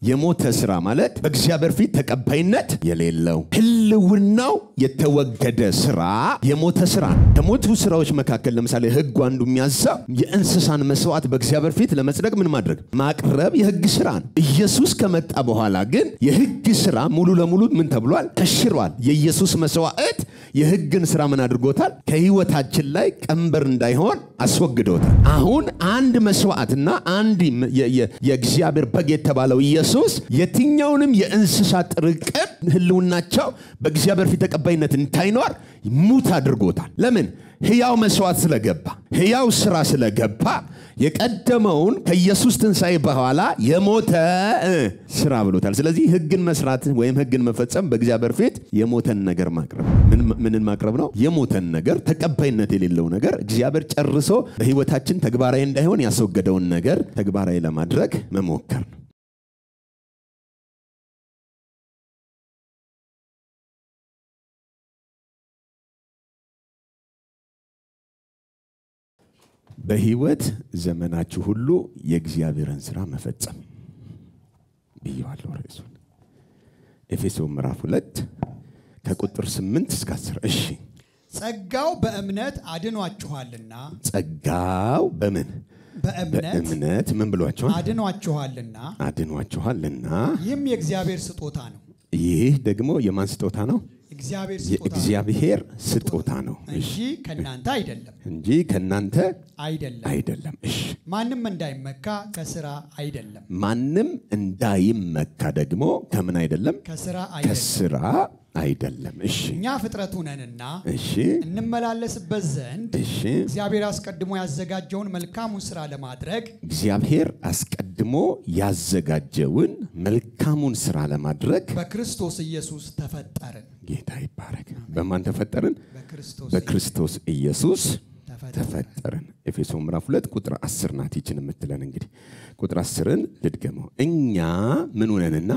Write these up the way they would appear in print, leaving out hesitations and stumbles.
የሞተ ስራ ማለት በእግዚአብሔር ፊት ተቀባይነት የሌለው ህልውናው የተወገደ ስራ የሞተ ስራ ከሞቱ ስራዎች መካከል ለምሳሌ ህግ አንዱ የሚያዛው የእንስሳን መስዋዕት በእግዚአብሔር ፊት ለመጽደቅ ምን ማድረግ ማቅረብ የህግ ስራ ነው ኢየሱስ ከመጣ በኋላ ግን የህግ ስራ ሙሉ ለሙሉ ምን ተብሏል ተሽሯል የኢየሱስ መስዋዕት የህግን ስራ ምን አድርጎታል ከህይወታችን ላይ ቀንበር እንዳይሆን አስወግዶታል አሁን አንድ መስዋዕትና አንድ የእግዚአብሔር በግ የተባለው ኢየሱስ የትኛውንም የእንስሳት ጥርቅም ህልውናቸው በእግዚአብሔር ፊት ተቀባይነት እንዳይኖር ሙት አድርጎታል ለምን ሕያው መስዋዕት ስለገባ ሕያው ስራ ስለገባ የቀደመውን ከኢየሱስ ትንሣኤ በኋላ የሞተ ስራ ብሎታል ስለዚህ ህግን መስራት ወይም ህግን መፈጸም በእግዚአብሔር ፊት የሞተን ነገር ማቅረብ ምንን ማቅረብ ነው የሞተን ነገር ተቀባይነት የሌለው ነገር እግዚአብሔር ጨርሶ በህይወታችን ተግባራዊ እንዳይሆን ያስወገደውን ነገር ተግባራዊ ለማድረግ መሞከር ነው በህይወት ዘመናችሁ ሁሉ የእግዚአብሔርን ሥራ መፈጸም ብያለሁ ርዕሱን ኤፌሶን ምዕራፍ 2 ከቁጥር 8 እስከ 10 እሺ ጸጋው በእምነት አድኗችኋልና ጸጋው በእምነት ምን ብሏችኋል አድኗችኋልና ይህም የእግዚአብሔር ስጦታ ነው ይህ ደግሞ የማን ስጦታ ነው የእግዚአብሔር ስጦታ ነው እንጂ ከናንተ አይደለም እሺ ማንም እንዳይመካ ደግሞ ከምን አይደለም ከሥራ አይደለም እሺ እኛ ፍጥረቱ ነንና እሺ እንመላለስበት ዘንድ እሺ እግዚአብሔር አስቀድሞ ያዘጋጀውን መልካሙን ሥራ ለማድረግ በክርስቶስ ኢየሱስ ተፈጠርን ጌታ ይባረክ በማን ተፈጠርን በክርስቶስ ኢየሱስ ተፈጠርን ኤፌሶን ምዕራፍ 2 ቁጥር 10 ናት ይችን የምትለን እንግዲህ ቁጥር 10ን ልድገመው እኛ ምን ሆነንና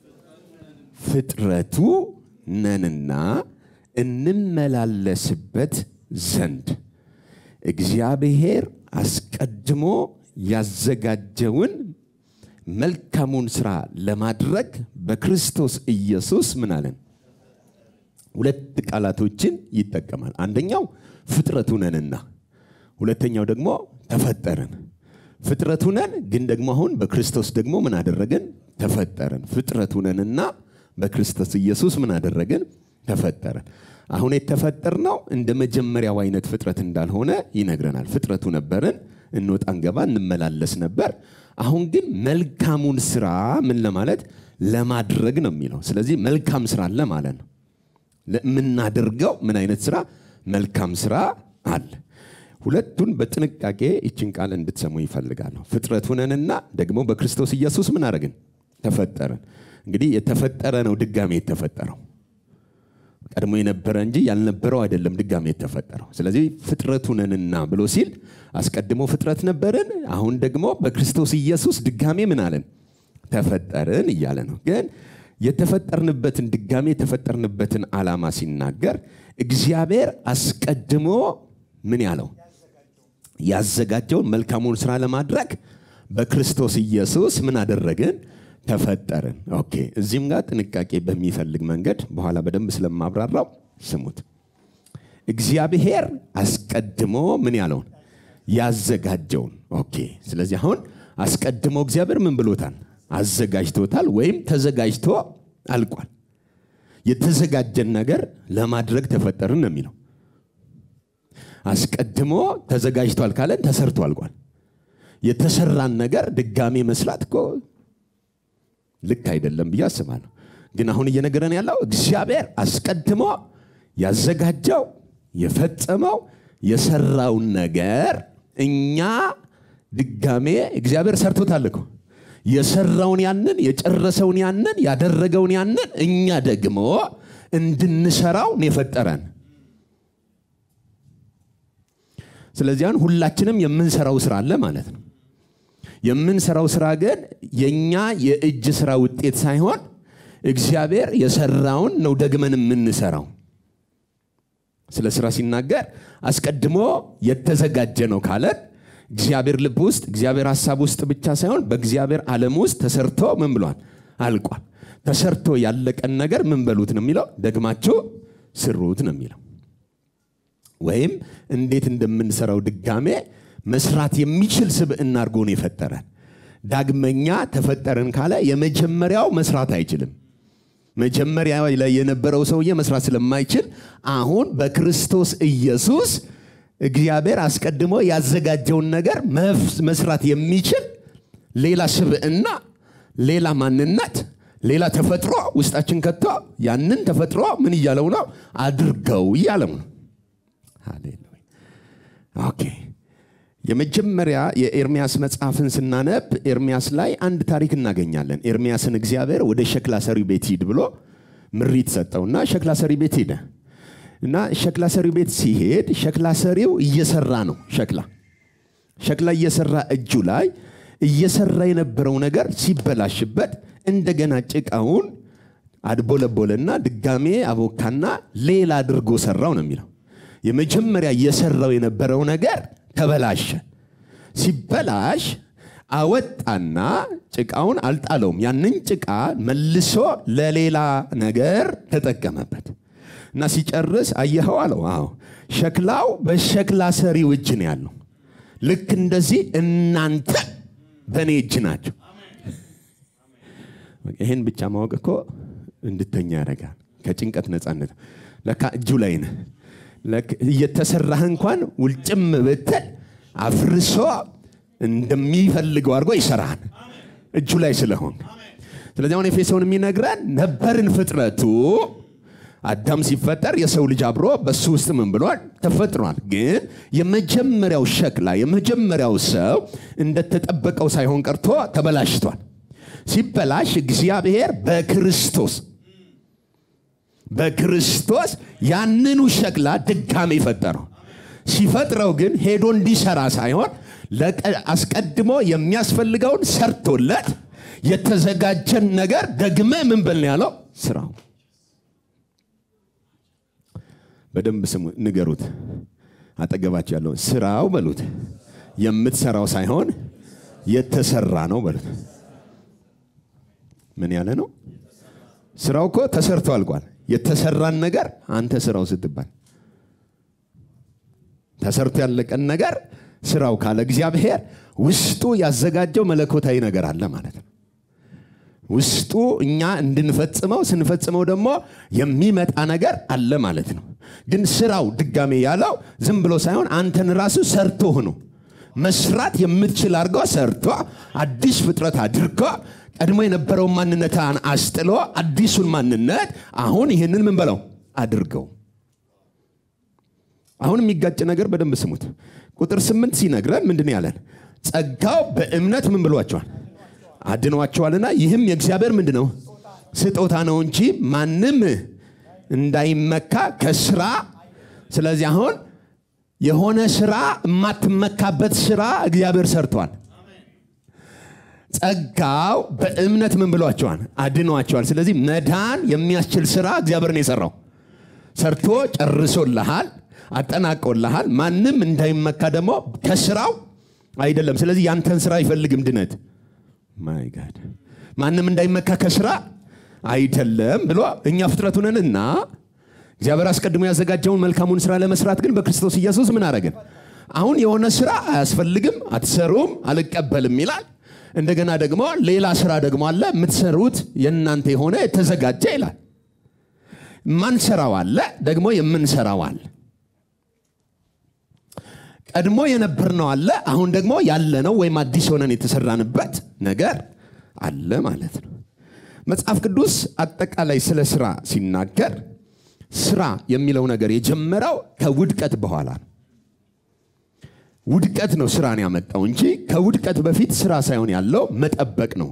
ፍጥረቱ ነንና እንመላለስበት ዘንድ እግዚአብሔር አስቀድሞ ያዘጋጀውን መልካሙን ሥራ ለማድረግ በክርስቶስ ኢየሱስ ምን አለን ሁለት ቃላቶችን ይጠቀማል አንደኛው ፍጥረቱ ነንና ሁለተኛው ደግሞ ተፈጠርን ፍጥረቱ ነን ግን ደግሞ አሁን በክርስቶስ ደግሞ ምን አደረገን ተፈጠርን ፍጥረቱ ነንና በክርስቶስ ኢየሱስ ምን አደረገን ተፈጠረን አሁን የተፈጠርነው እንደ መጀመሪያው አይነት ፍጥረት እንዳልሆነ ይነግረናል ፍጥረቱ ነበርን እንወጣ እንገባ እንመላለስ ነበር አሁን ግን መልካሙን ሥራ ምን ለማለት ለማድረግ ነው የሚለው ስለዚህ መልካም ሥራ አለ ማለት ነው ለምናደርገው ምን አይነት ሥራ መልካም ሥራ አለ ሁለቱን በጥንቃቄ እቺን ቃል እንድትሰሙ ይፈልጋሉ ፍጥረቱ ነንና ደግሞ በክርስቶስ ኢየሱስ ምን አደረግን ተፈጠረን እንግዲህ የተፈጠረ ነው ድጋሜ የተፈጠረው ቀድሞ የነበረ እንጂ ያልነበረው አይደለም ድጋሜ የተፈጠረው ስለዚህ ፍጥረቱ ነንና ብሎ ሲል አስቀድሞ ፍጥረት ነበርን አሁን ደግሞ በክርስቶስ ኢየሱስ ድጋሜ ምን አለን ተፈጠርን እያለ ነው ግን የተፈጠርንበትን ድጋሜ የተፈጠርንበትን ዓላማ ሲናገር እግዚአብሔር አስቀድሞ ምን ያለው ያዘጋጀውን መልካሙን ሥራ ለማድረግ በክርስቶስ ኢየሱስ ምን አደረገን ተፈጠርን ኦኬ እዚህም ጋር ጥንቃቄ በሚፈልግ መንገድ በኋላ በደንብ ስለማብራራው ስሙት እግዚአብሔር አስቀድሞ ምን ያለውን ያዘጋጀውን ኦኬ ስለዚህ አሁን አስቀድሞ እግዚአብሔር ምን ብሎታል አዘጋጅቶታል ወይም ተዘጋጅቶ አልቋል የተዘጋጀን ነገር ለማድረግ ተፈጠርን ነው የሚለው አስቀድሞ ተዘጋጅቷል ካለን ተሰርቶ አልቋል የተሰራን ነገር ድጋሜ መስራት እኮ ልክ አይደለም ብያስባለሁ ግን አሁን እየነገረን ያለው እግዚአብሔር አስቀድሞ ያዘጋጀው የፈጸመው የሰራው ነገር እኛ ድጋሜ እግዚአብሔር ሰርቶታል እኮ የሰራውን ያንን የጨረሰውን ያንን ያደረገውን ያንን እኛ ደግሞ እንድንሰራው ነው የፈጠረን ስለዚህ አሁን ሁላችንም የምንሰራው ስራ አለ ማለት ነው የምንሰራው ስራ ግን የኛ የእጅ ስራ ውጤት ሳይሆን እግዚአብሔር የሰራውን ነው ደግመን የምንሰራው ስለ ስራ ሲናገር አስቀድሞ የተዘጋጀ ነው ካለ እግዚአብሔር ልብ ውስጥ እግዚአብሔር ሐሳብ ውስጥ ብቻ ሳይሆን በእግዚአብሔር ዓለም ውስጥ ተሰርቶ ምን ብሏል አልቋል። ተሰርቶ ያለቀን ነገር ምን በሉት ነው የሚለው? ደግማችሁ ስሩት ነው የሚለው። ወይም እንዴት እንደምንሰራው ድጋሜ መስራት የሚችል ስብዕና አድርጎ ነው የፈጠረን። ዳግመኛ ተፈጠረን ካለ የመጀመሪያው መስራት አይችልም። መጀመሪያ ላይ የነበረው ሰውዬ መስራት ስለማይችል አሁን በክርስቶስ ኢየሱስ እግዚአብሔር አስቀድሞ ያዘጋጀውን ነገር መስራት የሚችል ሌላ ስብዕና፣ ሌላ ማንነት፣ ሌላ ተፈጥሮ ውስጣችን ከቶ ያንን ተፈጥሮ ምን እያለው ነው? አድርገው እያለው ነው። ሃሌሉያ። ኦኬ። የመጀመሪያ የኤርሚያስ መጽሐፍን ስናነብ ኤርሚያስ ላይ አንድ ታሪክ እናገኛለን። ኤርሚያስን እግዚአብሔር ወደ ሸክላ ሰሪው ቤት ሂድ ብሎ ምሪት ሰጠውና ሸክላ ሰሪ ቤት ሄደ እና ሸክላ ሰሪው ቤት ሲሄድ ሸክላ ሰሪው እየሰራ ነው። ሸክላ እየሰራ እጁ ላይ እየሰራ የነበረው ነገር ሲበላሽበት እንደገና ጭቃውን አድቦለቦለና ድጋሜ አቦካና ሌላ አድርጎ ሰራው ነው የሚለው። የመጀመሪያ እየሰራው የነበረው ነገር ተበላሸ። ሲበላሽ አወጣና ጭቃውን አልጣለውም። ያንን ጭቃ መልሶ ለሌላ ነገር ተጠቀመበት እና ሲጨርስ አየኸው አለው። አዎ ሸክላው በሸክላ ሰሪው እጅ ነው ያለው። ልክ እንደዚህ እናንተ በእኔ እጅ ናቸው። ይሄን ብቻ ማወቅ እኮ እንድተኛ ያደርጋል። ከጭንቀት ነፃነት ለካ እጁ ላይ ነህ። እየተሰራህ እንኳን ውልጭም ብትል አፍርሶ እንደሚፈልገው አድርጎ ይሰራል እጁ ላይ ስለሆን። ስለዚህ አሁን ኤፌሶን የሚነግረን ነበርን ፍጥረቱ አዳም ሲፈጠር የሰው ልጅ አብሮ በሱ ውስጥ ምን ብሏል? ተፈጥሯል። ግን የመጀመሪያው ሸክላ የመጀመሪያው ሰው እንደተጠበቀው ሳይሆን ቀርቶ ተበላሽቷል። ሲበላሽ እግዚአብሔር በክርስቶስ ያንኑ ሸክላ ድጋሜ ፈጠረው። ሲፈጥረው ግን ሄዶ እንዲሰራ ሳይሆን አስቀድሞ የሚያስፈልገውን ሰርቶለት የተዘጋጀን ነገር ደግመ ምን በል ያለው ስራው። በደንብ ስሙ፣ ንገሩት አጠገባችሁ ያለው ስራው በሉት። የምትሰራው ሳይሆን የተሰራ ነው በሉት። ምን ያለ ነው? ስራው እኮ ተሰርቶ አልቋል። የተሰራን ነገር አንተ ስራው ስትባል ተሰርቶ ያለቀን ነገር ስራው ካለ እግዚአብሔር ውስጡ ያዘጋጀው መለኮታዊ ነገር አለ ማለት ነው። ውስጡ እኛ እንድንፈጽመው ስንፈጽመው ደግሞ የሚመጣ ነገር አለ ማለት ነው። ግን ስራው ድጋሜ ያለው ዝም ብሎ ሳይሆን አንተን ራሱ ሰርቶ ሆኖ መስራት የምትችል አድርጎ ሰርቶ አዲስ ፍጥረት አድርጎ ቀድሞ የነበረው ማንነትን አስጥሎ አዲሱን ማንነት አሁን ይሄንን ምን በለው አድርገው። አሁን የሚጋጭ ነገር በደንብ ስሙት። ቁጥር 8 ሲነግረን ምንድነው ያለን? ጸጋው በእምነት ምን ብሏቸዋል? አድኗቸዋልና ይህም የእግዚአብሔር ምንድነው? ስጦታ ነው እንጂ ማንም እንዳይመካ ከስራ። ስለዚህ አሁን የሆነ ስራ የማትመካበት ስራ እግዚአብሔር ሰርቷል። ጸጋው በእምነት ምን ብሏቸዋል? አድኗቸዋል። ስለዚህ መዳን የሚያስችል ስራ እግዚአብሔር ነው የሰራው። ሰርቶ ጨርሶልሃል፣ አጠናቆልሃል። ማንም እንዳይመካ ደግሞ ከስራው አይደለም። ስለዚህ ያንተን ስራ አይፈልግም ድነት። ማይ ጋድ ማንም እንዳይመካ ከስራ አይደለም ብሎ እኛ ፍጥረቱ ነንና እግዚአብሔር አስቀድሞ ያዘጋጀውን መልካሙን ስራ ለመስራት ግን በክርስቶስ ኢየሱስ ምን አረገን? አሁን የሆነ ስራ አያስፈልግም፣ አትሰሩም፣ አልቀበልም ይላል። እንደገና ደግሞ ሌላ ስራ ደግሞ አለ የምትሰሩት የእናንተ የሆነ የተዘጋጀ ይላል። ማንሰራው አለ ደግሞ የምንሰራው አለ። ቀድሞ የነበርነው አለ፣ አሁን ደግሞ ያለነው ወይም አዲስ ሆነን የተሰራንበት ነገር አለ ማለት ነው። መጽሐፍ ቅዱስ አጠቃላይ ስለ ስራ ሲናገር ስራ የሚለው ነገር የጀመረው ከውድቀት በኋላ ነው። ውድቀት ነው ስራን ያመጣው እንጂ ከውድቀት በፊት ስራ ሳይሆን ያለው መጠበቅ ነው።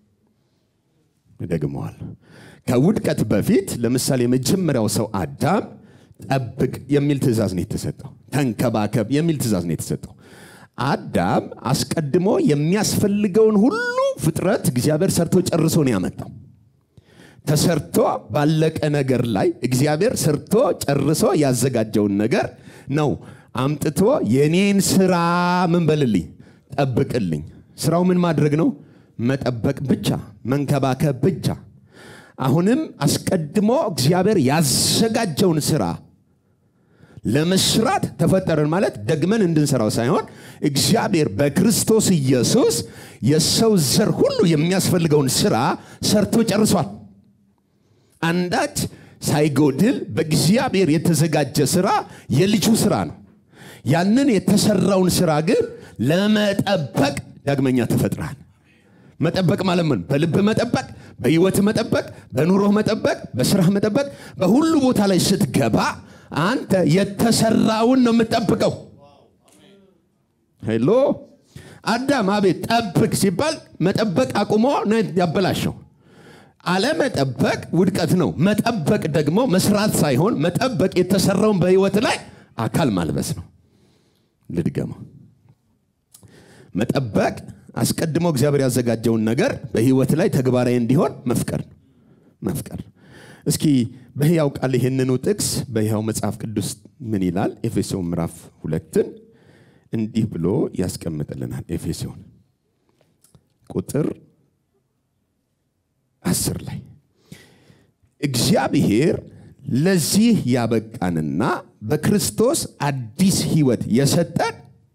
ደግሞዋል። ከውድቀት በፊት ለምሳሌ የመጀመሪያው ሰው አዳም ጠብቅ የሚል ትእዛዝ ነው የተሰጠው። ተንከባከብ የሚል ትእዛዝ ነው የተሰጠው። አዳም አስቀድሞ የሚያስፈልገውን ሁሉ ፍጥረት እግዚአብሔር ሰርቶ ጨርሶ ነው ያመጣው። ተሰርቶ ባለቀ ነገር ላይ እግዚአብሔር ሰርቶ ጨርሶ ያዘጋጀውን ነገር ነው አምጥቶ የኔን ስራ ምን በልልኝ ጠብቅልኝ። ስራው ምን ማድረግ ነው? መጠበቅ ብቻ መንከባከብ ብቻ አሁንም አስቀድሞ እግዚአብሔር ያዘጋጀውን ስራ ለመስራት ተፈጠረን ማለት ደግመን እንድንሰራው ሳይሆን እግዚአብሔር በክርስቶስ ኢየሱስ የሰው ዘር ሁሉ የሚያስፈልገውን ስራ ሰርቶ ጨርሷል አንዳች ሳይጎድል በእግዚአብሔር የተዘጋጀ ስራ የልጁ ስራ ነው ያንን የተሰራውን ስራ ግን ለመጠበቅ ዳግመኛ ተፈጥሯል መጠበቅ ማለት ምን በልብ መጠበቅ በህይወት መጠበቅ በኑሮህ መጠበቅ በስራህ መጠበቅ በሁሉ ቦታ ላይ ስትገባ አንተ የተሰራውን ነው የምትጠብቀው ሄሎ አዳም አቤት ጠብቅ ሲባል መጠበቅ አቁሞ ነው ያበላሸው አለመጠበቅ ውድቀት ነው መጠበቅ ደግሞ መስራት ሳይሆን መጠበቅ የተሰራውን በህይወት ላይ አካል ማልበስ ነው ልድገመው መጠበቅ አስቀድሞ እግዚአብሔር ያዘጋጀውን ነገር በህይወት ላይ ተግባራዊ እንዲሆን መፍቀር እስኪ በህያው ቃል ይሄንኑ ጥቅስ በህያው መጽሐፍ ቅዱስ ምን ይላል ኤፌሶን ምዕራፍ 2 እንዲህ ብሎ ያስቀምጥልናል ኤፌሶን ቁጥር 10 ላይ እግዚአብሔር ለዚህ ያበቃንና በክርስቶስ አዲስ ህይወት የሰጠን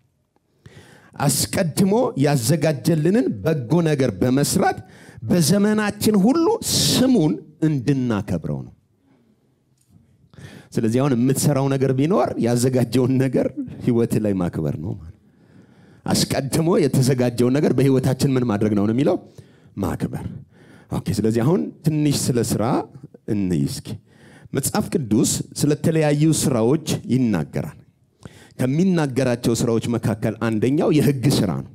አስቀድሞ ያዘጋጀልንን በጎ ነገር በመስራት በዘመናችን ሁሉ ስሙን እንድናከብረው ነው ስለዚህ አሁን የምትሰራው ነገር ቢኖር ያዘጋጀውን ነገር ህይወት ላይ ማክበር ነው ማለት አስቀድሞ የተዘጋጀውን ነገር በህይወታችን ምን ማድረግ ነው የሚለው ማክበር ኦኬ ስለዚህ አሁን ትንሽ ስለ ስራ እንይስኪ መጽሐፍ ቅዱስ ስለተለያዩ ስራዎች ይናገራል ከሚናገራቸው ስራዎች መካከል አንደኛው የህግ ስራ ነው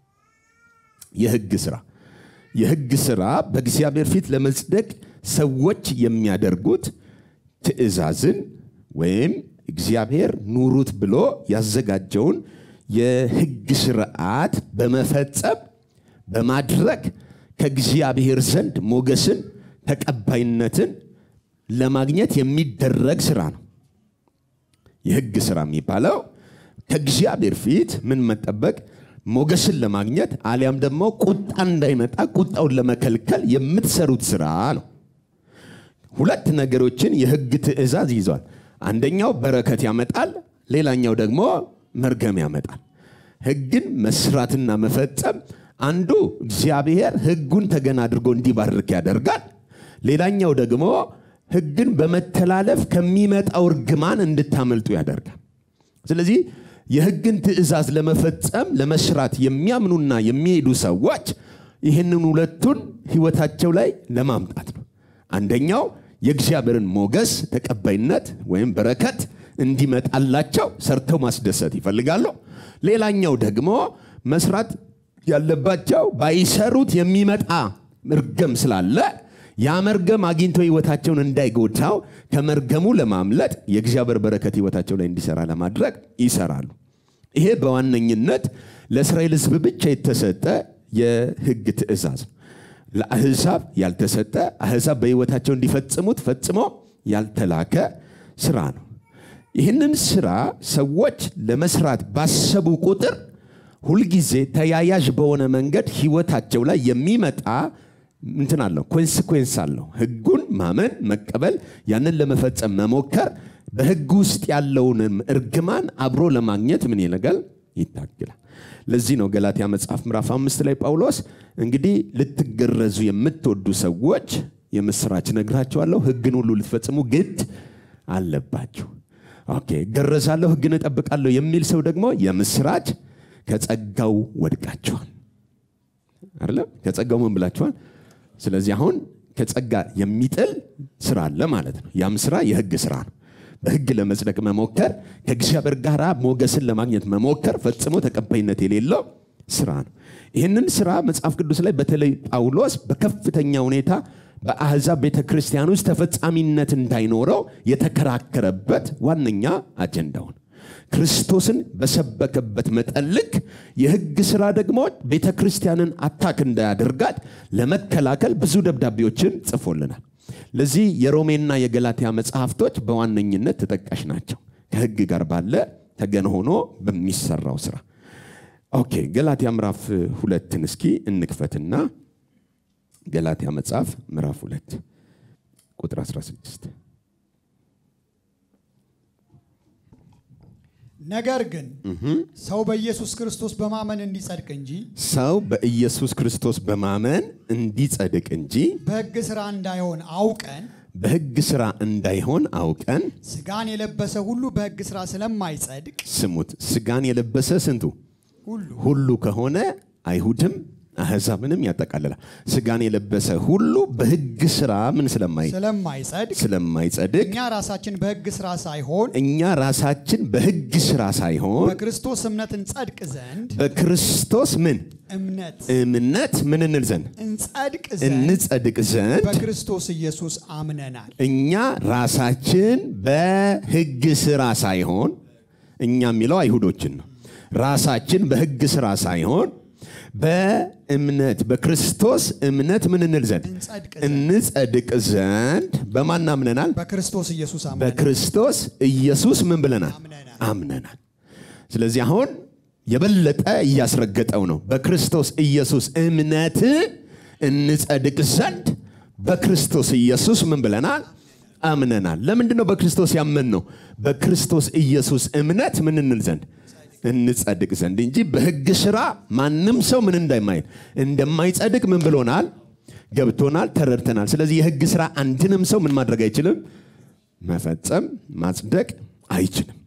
የህግ ስራ በእግዚአብሔር ፊት ለመጽደቅ ሰዎች የሚያደርጉት ትእዛዝን ወይም እግዚአብሔር ኑሩት ብሎ ያዘጋጀውን የህግ ስርዓት በመፈጸም በማድረግ ከእግዚአብሔር ዘንድ ሞገስን ተቀባይነትን ለማግኘት የሚደረግ ስራ ነው የህግ ስራ የሚባለው ከእግዚአብሔር ፊት ምን መጠበቅ ሞገስን ለማግኘት አሊያም ደግሞ ቁጣ እንዳይመጣ ቁጣውን ለመከልከል የምትሰሩት ስራ ነው ሁለት ነገሮችን የህግ ትእዛዝ ይዟል አንደኛው በረከት ያመጣል ሌላኛው ደግሞ መርገም ያመጣል ህግን መስራትና መፈጸም አንዱ እግዚአብሔር ህጉን ተገና አድርጎ እንዲባርክ ያደርጋል ሌላኛው ደግሞ ህግን በመተላለፍ ከሚመጣው እርግማን እንድታመልጡ ያደርጋል ስለዚህ የህግን ትእዛዝ ለመፈጸም ለመስራት የሚያምኑና የሚሄዱ ሰዎች ይሄንን ሁለቱን ህይወታቸው ላይ ለማምጣት ነው አንደኛው የእግዚአብሔርን ሞገስ ተቀባይነት ወይም በረከት እንዲመጣላቸው ሰርተው ማስደሰት ይፈልጋሉ ሌላኛው ደግሞ መስራት ያለባቸው ባይሰሩት የሚመጣ መርገም ስላለ ያ መርገም አግኝቶ ህይወታቸውን እንዳይጎዳው ከመርገሙ ለማምለጥ የእግዚአብሔር በረከት ህይወታቸው ላይ እንዲሰራ ለማድረግ ይሰራሉ ይሄ በዋነኝነት ለእስራኤል ህዝብ ብቻ የተሰጠ የህግ ትእዛዝ ለአህዛብ ያልተሰጠ አህዛብ በህይወታቸው እንዲፈጽሙት ፈጽሞ ያልተላከ ስራ ነው ይህንን ስራ ሰዎች ለመስራት ባሰቡ ቁጥር ሁሉ ጊዜ ተያያዥ በሆነ መንገድ ህይወታቸው ላይ የሚመጣ እንትን አለው ኮንሲኩዌንስ አለው ህጉን ማመን መቀበል ያንን ለመፈጸም መሞከር በህግ ውስጥ ያለውን እርግማን አብሮ ለማግኘት ምን ይነጋል ይታገላል ለዚህ ነው ገላትያ መጽሐፍ ምዕራፍ 5 ላይ ጳውሎስ እንግዲህ ልትገረዙ የምትወዱ ሰዎች የምስራች ነግራችኋለሁ ህግን ሁሉ ልትፈጽሙ ግድ አለባችሁ ኦኬ ገረዛለሁ ህግን እጠብቃለሁ የሚል ሰው ደግሞ የምስራች ከጸጋው ወድቃችኋል አይደል ከጸጋው ምን ብላችኋል ስለዚህ አሁን ከጸጋ የሚጥል ስራ አለ ማለት ነው ያም ስራ የህግ ስራ ነው በህግ ለመጽደቅ መሞከር ከእግዚአብሔር ጋር ሞገስን ለማግኘት መሞከር ፈጽሞ ተቀባይነት የሌለው ስራ ነው ይሄንን ስራ መጽሐፍ ቅዱስ ላይ በተለይ ጳውሎስ በከፍተኛ ሁኔታ በአህዛብ ቤተክርስቲያን ውስጥ ተፈጻሚነት እንዳይኖረው የተከራከረበት ዋነኛ አጀንዳው ክርስቶስን በሰበከበት መጠልቅ የህግ ስራ ደግሞ ቤተክርስቲያንን አታክ እንዳያደርጋት ለመከላከል ብዙ ደብዳቤዎችን ጽፎልናል ለዚህ የሮሜና የገላትያ መጽሐፍቶች በዋነኝነት ተጠቃሽ ናቸው ከህግ ጋር ባለ ተገን ሆኖ በሚሰራው ስራ ኦኬ ገላትያ ምዕራፍ 2 እስኪ እንክፈትና ገላትያ መጽሐፍ ምዕራፍ 2 ቁጥር 16 ነገር ግን ሰው በኢየሱስ ክርስቶስ በማመን እንዲጸድቅ እንጂ ሰው በኢየሱስ ክርስቶስ በማመን እንዲጸድቅ እንጂ በሕግ ሥራ እንዳይሆን አውቀን በሕግ ሥራ እንዳይሆን አውቀን ሥጋን የለበሰ ሁሉ በሕግ ሥራ ስለማይጸድቅ ስሙት ሥጋን የለበሰ ስንቱ ሁሉ ከሆነ አይሁድም አሕዛብንም ያጠቃልላል ሥጋን የለበሰ ሁሉ በሕግ ሥራ ምን ስለማይጸድቅ እኛ ራሳችን በሕግ ሥራ ሳይሆን በክርስቶስ እምነት እንጸድቅ ዘንድ በክርስቶስ ምን እምነት ምን እንጸድቅ ዘንድ በክርስቶስ ኢየሱስ አምነናል እኛ ራሳችን በሕግ ሥራ ሳይሆን እኛ የሚለው አይሁዶችን ነው ራሳችን በሕግ ሥራ ሳይሆን በእምነት በክርስቶስ እምነት ምን እንጸድቅ ዘንድ በማን አምነናል በክርስቶስ ኢየሱስ ምን ብለናል አምነናል ስለዚህ አሁን የበለጠ ያስረገጠው ነው በክርስቶስ ኢየሱስ እምነት እንጸድቅ ዘንድ በክርስቶስ ኢየሱስ ምን ብለናል አምነናል ለምንድን ነው በክርስቶስ ያመንነው በክርስቶስ ኢየሱስ እምነት ምን እንል ዘንድ እንጸድቅ ዘንድ እንጂ በሕግ ሥራ ማንም ሰው ምን እንደማይጸድቅ ምን ብሎናል ገብቶናል ተረድተናል ስለዚህ የሕግ ሥራ አንድንም ሰው ምን ማድረግ አይችልም መፈጸም ማጽደቅ አይችልም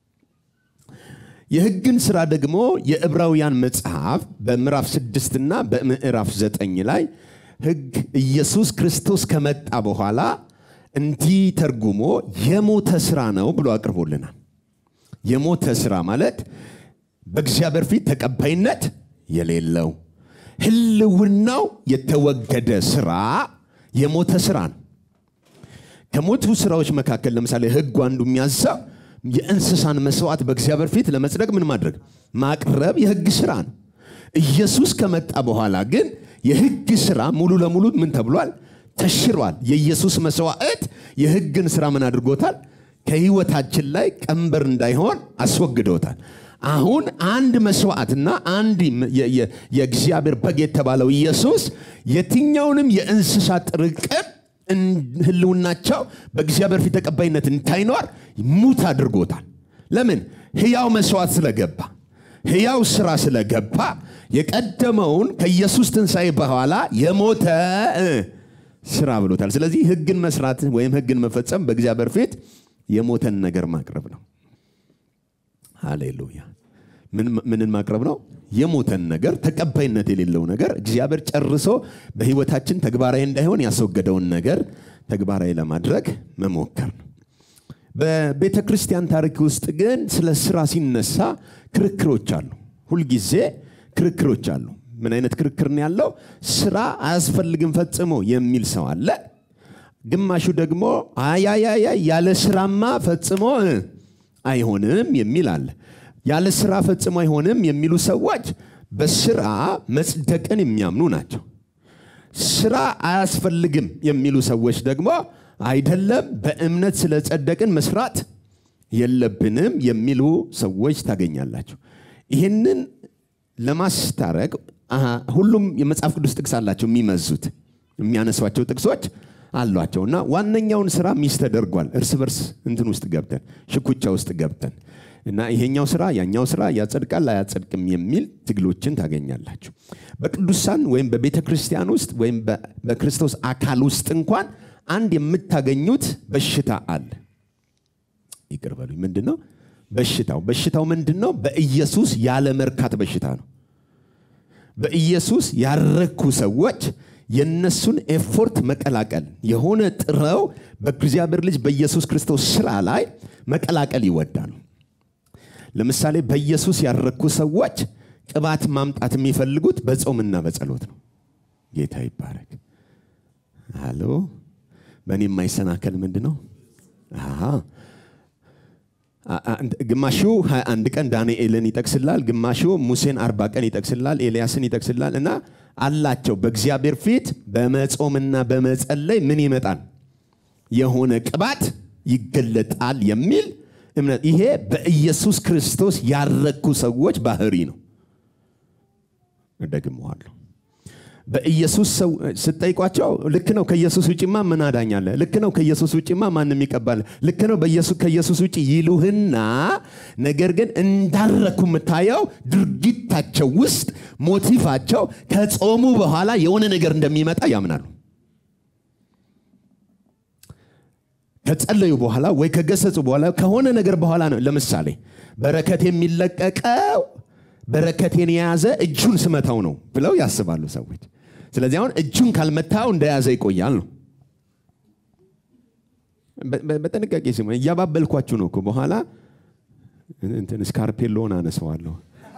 የሕግን ሥራ ደግሞ የዕብራውያን መጽሐፍ በምዕራፍ 6 እና በምዕራፍ 9 ላይ ሕግ ኢየሱስ ክርስቶስ ከመጣ በኋላ እንዲህ ተርጉሞ የሞተ ሥራ ነው ብሎ አቅርቦልናል የሞተ ሥራ ማለት በእግዚአብሔር ፊት ተቀባይነት የሌለው ህልውናው የተወገደ ሥራ የሞተ ሥራ ነው ከሞቱ ሥራዎች መካከል ለምሳሌ ሕግ አንዱ የሚያዘው የእንስሳን መስዋዕት በእግዚአብሔር ፊት ለመጽደቅ ምን ማቅረብ የሕግ ሥራ ነው ኢየሱስ ከመጣ በኋላ ግን የሕግ ሥራ ሙሉ ለሙሉ ምን ተብሏል ተሽሯል የኢየሱስ መስዋዕት የሕግን ሥራ ምን አድርጎታል ከህይወታችን ላይ ቀንበር እንዳይሆን አስወግዶታል አሁን አንድ መስዋዕትና አንድ የእግዚአብሔር በግ የተባለው ኢየሱስ የትኛውንም የእንስሳት ጥርቅም ህልውናቸው በእግዚአብሔር ፊት ተቀባይነት እንዳይኖር ሙት አድርጎታል ለምን ሕያው መስዋዕት ስለገባ ሕያው ሥራ ስለገባ የቀደመውን ከኢየሱስ ትንሣኤ በኋላ የሞተ ሥራ ብሎታል ስለዚህ ሕግን መስራት ወይም ሕግን መፈጸም በእግዚአብሔር ፊት የሞተን ነገር ማቅረብ ነው ሃሌሉያ ምንን ማቅረብ ነው የሞተን ነገር ተቀባይነት የሌለው ነገር እግዚአብሔር ጨርሶ በህይወታችን ተግባራዊ እንዳይሆን ያስወገደውን ነገር ተግባራዊ ለማድረግ መሞከር ነው በቤተ ክርስቲያን ታሪክ ውስጥ ግን ስለ ሥራ ሲነሳ ክርክሮች አሉ ሁሉ ጊዜ ክርክሮች አሉ ምን አይነት ክርክር ነው ያለው ሥራ አያስፈልግም ፈጽሞ የሚል ሰው አለ ግማሹ ደግሞ ያለ ሥራማ ፈጽሞ አይሆንም የሚል አለ ያለ ሥራ ፈጽሞ አይሆንም የሚሉ ሰዎች በሥራ መጽደቅን የሚያምኑ ናቸው ሥራ አያስፈልግም የሚሉ ሰዎች ደግሞ አይደለም በእምነት ስለጸደቅን መስራት የለብንም የሚሉ ሰዎች ታገኛላችሁ ይሄንን ለማስታረቅ ሁሉም የመጽሐፍ ቅዱስ ጥቅስ አላቸው የሚመዙት የሚያነሷቸው ጥቅሶች አሏቸውና ዋነኛውን ሥራ ሚስ ተደርጓል እርስ በርስ እንትን ውስጥ ገብተን ሽኩቻ ውስጥ ገብተን እና ይሄኛው ሥራ ያኛው ሥራ ያጸድቃል አያጸድቅም የሚል ትግሎችን ታገኛላችሁ በቅዱሳን ወይም በቤተ ክርስቲያን ውስጥ ወይም በክርስቶስ አካል ውስጥ እንኳን አንድ የምታገኙት በሽታ አለ ይቅርበሉኝ ምንድነው በሽታው ምንድነው በኢየሱስ ያለ መርካት በሽታ ነው በኢየሱስ ያረኩ ሰዎች የነሱን ኤፎርት መቀላቀል የሆነ ጥረው በእግዚአብሔር ልጅ በኢየሱስ ክርስቶስ ሥራ ላይ መቀላቀል ይወዳሉ ለምሳሌ በኢየሱስ ያረኩ ሰዎች ቅባት ማምጣት የሚፈልጉት በጾምና በጸሎት ነው ጌታ ይባረክ ሃሎ በእኔ የማይሰናከል ምንድነው ግማሹ 21 ቀን ዳንኤልን ይጠቅስላል ግማሹ ሙሴን 40 ቀን ይጠቅስላል ኤልያስን ይጠቅስላል እና አላቸው በእግዚአብሔር ፊት በመጾምና በመጸለይ ምን ይመጣል የሆነ ቅባት ይገለጣል የሚል እምነት ይሄ በኢየሱስ ክርስቶስ ያረኩ ሰዎች ባህሪ ነው እደግመዋለሁ በኢየሱስ ሰው ስትጠይቋቸው ልክ ነው ከኢየሱስ ውጪማ ምን አዳኛለ ልክ ነው ከኢየሱስ ውጪማ ማንንም ይቀበል ልክ ነው ከኢየሱስ ውጪ ይሉህና ነገር ግን እንዳረኩ መታየው ድርጊታቸው ውስጥ ሞቲቫቸው ከጾሙ በኋላ የሆነ ነገር እንደሚመጣ ያምናሉ ከጸለዩ በኋላ ወይ ከገሰጹ በኋላ ከሆነ ነገር በኋላ ነው ለምሳሌ በረከት የሚለቀቀው በረከቴን የያዘ እጁን ስመታው ነው ብለው ያስባሉ ሰዎች ስለዚህ አሁን እጁን ካልመታው እንደያዘ ይቆያል ነው በጥንቃቄ ሲሙ ያባበልኳችሁ ነው እኮ በኋላ እንትን ስካርፔሎን አነሳዋለሁ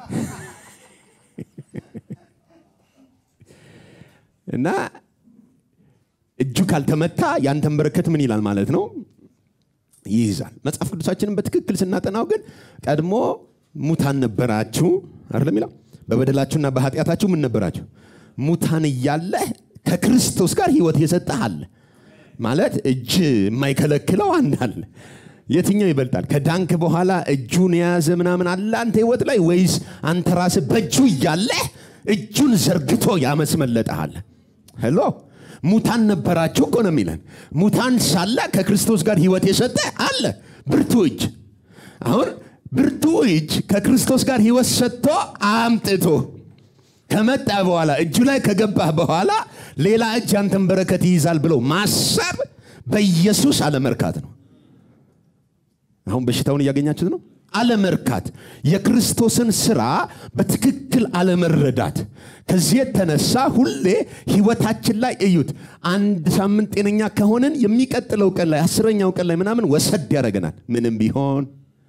እና እጁ ካልተመታ ያንተን በረከት ምን ይላል ማለት ነው ይይዛል መጽሐፍ ቅዱሳችንን በትክክል ስናጠናው ግን ቀድሞ ሙታን ነበራችሁ አይደለም ይላል በበደላችሁና በኃጢያታችሁ ምን ነበራችሁ ሙታን እያለ ከክርስቶስ ጋር ህይወት የሰጠሃል ማለት እጅ የማይከለክለው አንዳል የትኛው ይበልጣል ከዳንክ በኋላ እጁን ያዘ ምናምን አለ አንተ ህይወት ላይ ወይስ አንተ ራስህ በእጁ እያለ እጁን ዘርግቶ ያመስመለጣል ሄሎ ሙታን ነበራችሁ እኮ ነው የሚለን ሙታን ሳለ ከክርስቶስ ጋር ህይወት የሰጠ አለ ብርቱ እጅ አሁን ብርቱ እጅ ከክርስቶስ ጋር ህይወት ሰጥቶ አምጥቶ ከመጣ በኋላ እጁ ላይ ከገባህ በኋላ ሌላ እጅ አንተን በረከት ይይዛል ብሎ ማሰብ በኢየሱስ አለመርካት ነው አሁን በሽታውን ያገኛችሁት ነው አለመርካት የክርስቶስን ሥራ በትክክል አለመረዳት ከዚህ የተነሳ ሁሌ ህይወታችን ላይ እዩት አንድ ሳምንት ጤነኛ ከሆነን የሚቀጥለው ቀን ላይ 10ኛው ቀን ላይ ምናምን ወሰድ ያደርገናል ምንም ቢሆን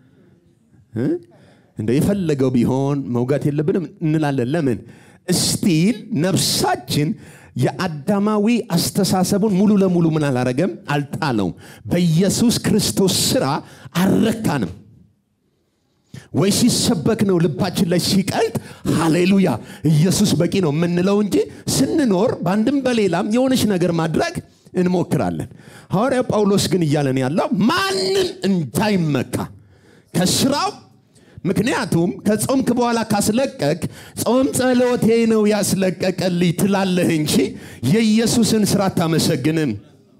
እንደ የፈለገው ቢሆን መውጋት የለብንም እንላለን ለምን ስቲል ነፍሳችን የአዳማዊ አስተሳሰቡን ሙሉ ለሙሉ ምን አላረገም አልጣለው በኢየሱስ ክርስቶስ ሥራ አረካንም ወይ ሲሰበክ ነው ልባችን ላይ ሲቀልጥ ሃሌሉያ ኢየሱስ በቂ ነው ምንለው እንጂ ስንኖር ባንድም በሌላም የሆነች ነገር ማድረግ እንሞክራለን ሐዋርያው ጳውሎስ ግን ይያለን ያለው ማንንም እንዳይመካ ከሥራው ምክንያቱም ከጾምክ በኋላ ካስለቀቅ ጾም ጸሎቴ ነው ያስለቀቀልኝ ትላለህ እንጂ የኢየሱስን ሥራ ታመሰግንም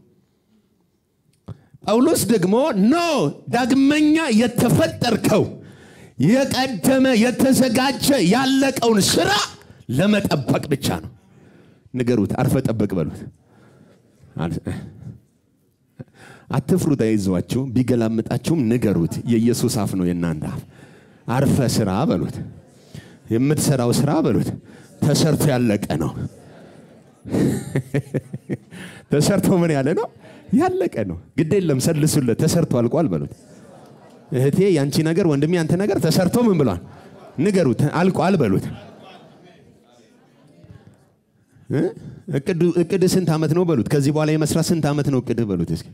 ጳውሎስ ደግሞ ዳግመኛ የተፈጠርከው የቀደመ የተዘጋጀ ያለቀውን ሥራ ለመጠበቅ ብቻ ነው ንገሩት አርፈ ጠበቅ በሉት አትፍሩ ታይዟችሁ ቢገላምጣችሁም ንገሩት የኢየሱስ አፍ ነው የናንተ አፍ አርፈ ሥራ በሉት የምትሰራው ሥራ በሉት ተሰርቶ ያለቀ ነው ተሰርቶ ምን ያለ ነው ያለቀ ነው ግድ የለም ሰልሱለት ተሰርቶ አልቋል በሉት እህቴ ያንቺ ነገር ወንድሜ አንተ ነገር ተሰርቶ ምን ብሏል ንገሩት አልቋል በሉት እቅድ ስንት ዓመት ነው በሉት ከዚህ በኋላ የመስራት ስንት ዓመት ነው እቅድ በሉት እስኪ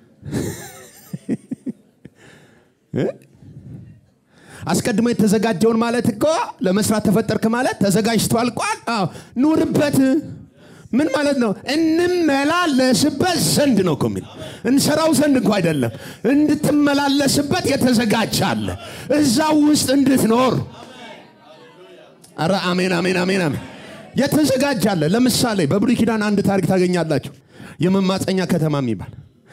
አስቀድሞ የተዘጋጀውን ማለት እኮ ለመስራት ተፈጠርክ ማለት ተዘጋጅቶ አልቋል ኑርበት ምን ማለት ነው እንመላለስበት ዘንድ ነው ኮሚል እንሰራው ዘንድ እንኳን አይደለም እንድትመላለስበት የተዘጋጃለ እዛው ውስጥ እንድትኖር አረ አሜን አሜን አሜን አሜን የተዘጋጃለ ለምሳሌ በብሉይ ኪዳን አንድ ታሪክ ታገኛላችሁ የመማፀኛ ከተማ የሚባል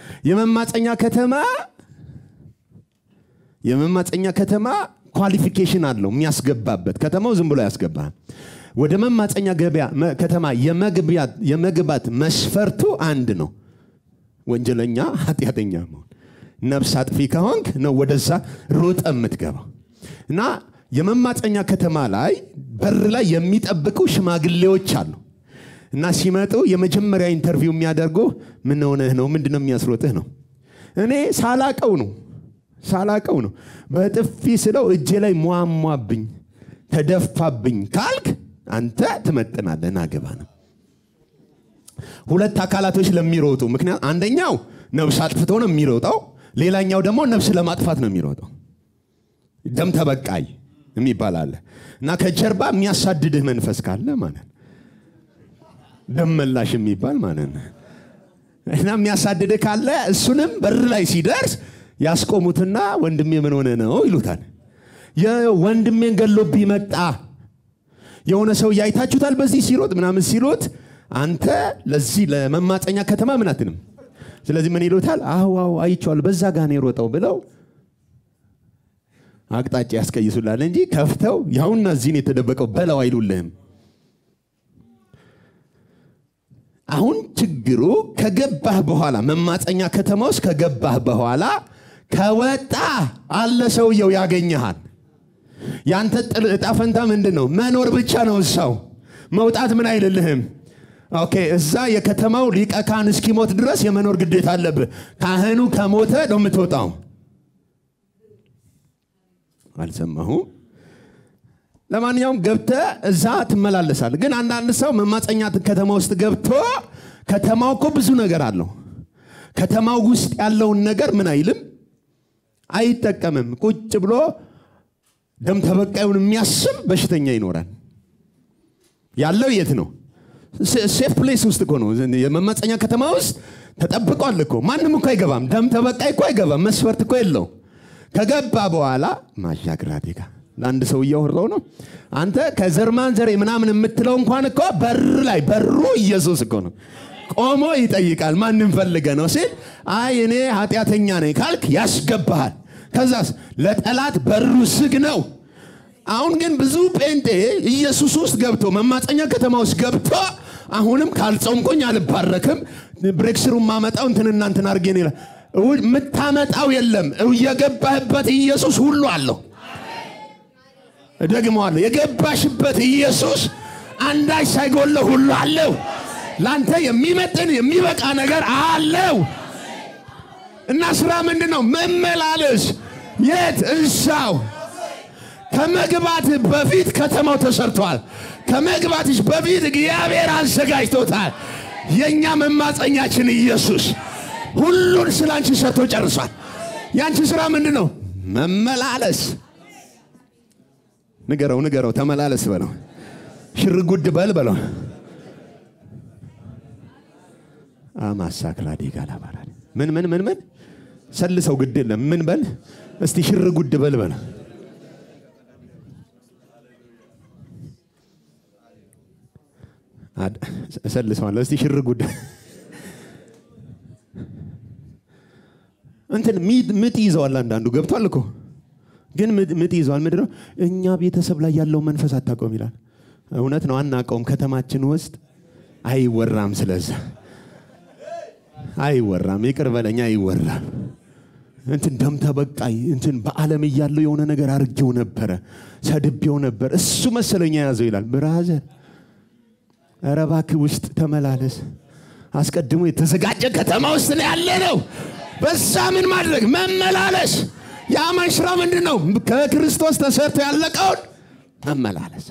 የመማፀኛ ከተማ ኳሊፊኬሽን አለው የሚያስገባበት ከተማው ዝም ብሎ ያስገባል ወደ መማፀኛ ከተማ የመግባት መስፈርቱ አንድ ነው ወንጀለኛ ኃጢያተኛ መሆን ነፍስ አጥፊ ከሆንክ ነው ወደዛ ሮጠ የምትገባው እና የመማፀኛ ከተማ ላይ በር ላይ የሚጠብቁ ሽማግሌዎች አሉ እና ሲመጡ የመጀመሪያ ኢንተርቪው የሚያደርጉ ምን ሆነህ ነው ምንድነው የሚያስሮጥህ ነው እኔ ሳላቀው ነው በጥፊ ስለው እጄ ላይ ሟሟብኝ ተደፋብኝ ካልክ አንተ ትመጥናለህ ናገባ ነው ሁለት አካላቶች ለሚሮጡ ምክንያት አንደኛው ነፍስ አጥፍቶ ነው የሚሮጣው ሌላኛው ደግሞ ነፍስ ለማጥፋት ነው የሚሮጣው ደም ተበቃይ የሚባል አለ እና ከጀርባ የሚያሳድድህ መንፈስ ካለ ማለት ደም መላሽ የሚባል ማለት ነው እና የሚያሳድድህ ካለ እሱንም በር ላይ ሲደርስ ያስቆሙትና ወንድሜ ምን ሆነ ነው ይሉታል የወንድሜን ገሎብኝ መጣ የሆነ ሰው ያይታችሁታል በዚህ ሲሮጥ ምናምን ሲሮጥ አንተ ለዚህ ለመማፀኛ ከተማ ምን አትንም ስለዚህ ምን ይሉታል አው አይቻል በዛ ጋር ነው የሮጠው ብለው አቅጣጫ ያስቀይሱላል እንጂ ከፍተው ያውና እዚህ የተደበቀው በለው አይሉልህም አሁን ችግሩ ከገባህ በኋላ መማፀኛ ከተማ ውስጥ ከገባህ በኋላ ከወጣ አለ ሰውየው ያገኘሃል ያንተ ጣፈንታ ምንድነው መኖር ብቻ ነው እዛው መውጣት ምን አይደለህም ኦኬ እዛ የከተማው ሊቀ ካህን እስኪሞት ድረስ የመኖር ግዴታ አለብህ ካህኑ ከሞተ ነው የምትወጣው አልሰማሁም ለማንኛውም ገብተ እዛ ትመላለሳል ግን አንዳንድ ሰው መማፀኛ ከተማ ውስጥ ገብቶ ከተማው እኮ ብዙ ነገር አለው ከተማው ውስጥ ያለውን ነገር ምን አይልም አይጠቀምም ቁጭ ብሎ ደም ተበቃዩን የሚያስብ በሽተኛ ይኖራል ያለው የት ነው ሴፍ ፕሌስ ውስጥ እኮ ነው የመማፀኛ ከተማ ውስጥ ተጠብቋል እኮ ማንንም እኮ አይገባም ደም ተበቃይ እኮ አይገባም መስፈርት እኮ የለው ከገባ በኋላ ማሻግራዴጋ ለአንድ ሰው እያወራው ነው አንተ ከዘርማን ዘሬ ምናምን የምትለው እንኳን እኮ በር ላይ በሩ ኢየሱስ እኮ ነው ቆሞ ይጠይቃል ማንንም ፈልገ ነው ሲል አይ እኔ ኃጢያተኛ ነኝ ካልክ ያስገባሃል ከዛስ ለጠላት በሩ ዝግ ነው አሁን ግን ብዙ ጴንጤ ኢየሱስ ውስጥ ገብቶ መማፀኛ ከተማ ውስጥ ገብቶ አሁንም ካልጾምኩኝ አልባረክም ብሬክስሩ ማመጣው እንትን አርገን ይላል ምታመጣው የለም የገባህበት ኢየሱስ ሁሉ አለው ደግሞአለ የገባሽበት ኢየሱስ አንዳች ሳይጎል ሁሉ አለው ላንተ የሚመጥን የሚበቃ ነገር አለው እና ስራ ምንድነው መመላለስ የት እዛው ከመግባት በፊት ከተማው ተሰርቷል ከመግባትሽ በፊት እግዚአብሔር አዘጋጅቶታል የኛ መማፀኛችን ኢየሱስ ሁሉን ስላንቺ ሰርቶ ጨርሷል ያንቺ ስራ ምንድነው መመላለስ ንገረው ተመላለስ በለው ሽርጉድ በለው አማሳክራዲ ጋላባራ ምን ሰልሰው ግድ የለም ምን በል እስቲ ሽርጉድ በለው ሰልሰዋል እስቲ ሽርጉድ እንትን ምጥ ይዘዋል አንዳንዱ ገብቷል እኮ ግን ምጥ ይዘዋል ምንድነው እኛ ቤተሰብ ላይ ያለው መንፈስ አታቆም ይላል እውነት ነው አናቀውም ከተማችን ውስጥ አይወራም ስለዛ አይወራም ይቅር በለኛ አይወራም እንትን ደም ተበቃይ እንትን በዓለም ያለው የሆነ ነገር አርጌው ነበር ሰድቤው ነበር እሱ መሰለኛ ያዘው ይላል ብራዘር አረባክ ውስጥ ተመላለስ አስቀድሞ የተዘጋጀ ከተማ ውስጥ ነው ያለነው በዛ ምን ማድረግ መመላለስ ያማን ስራ ምንድነው ከክርስቶስ ተሰርቶ ያለቀው መመላለስ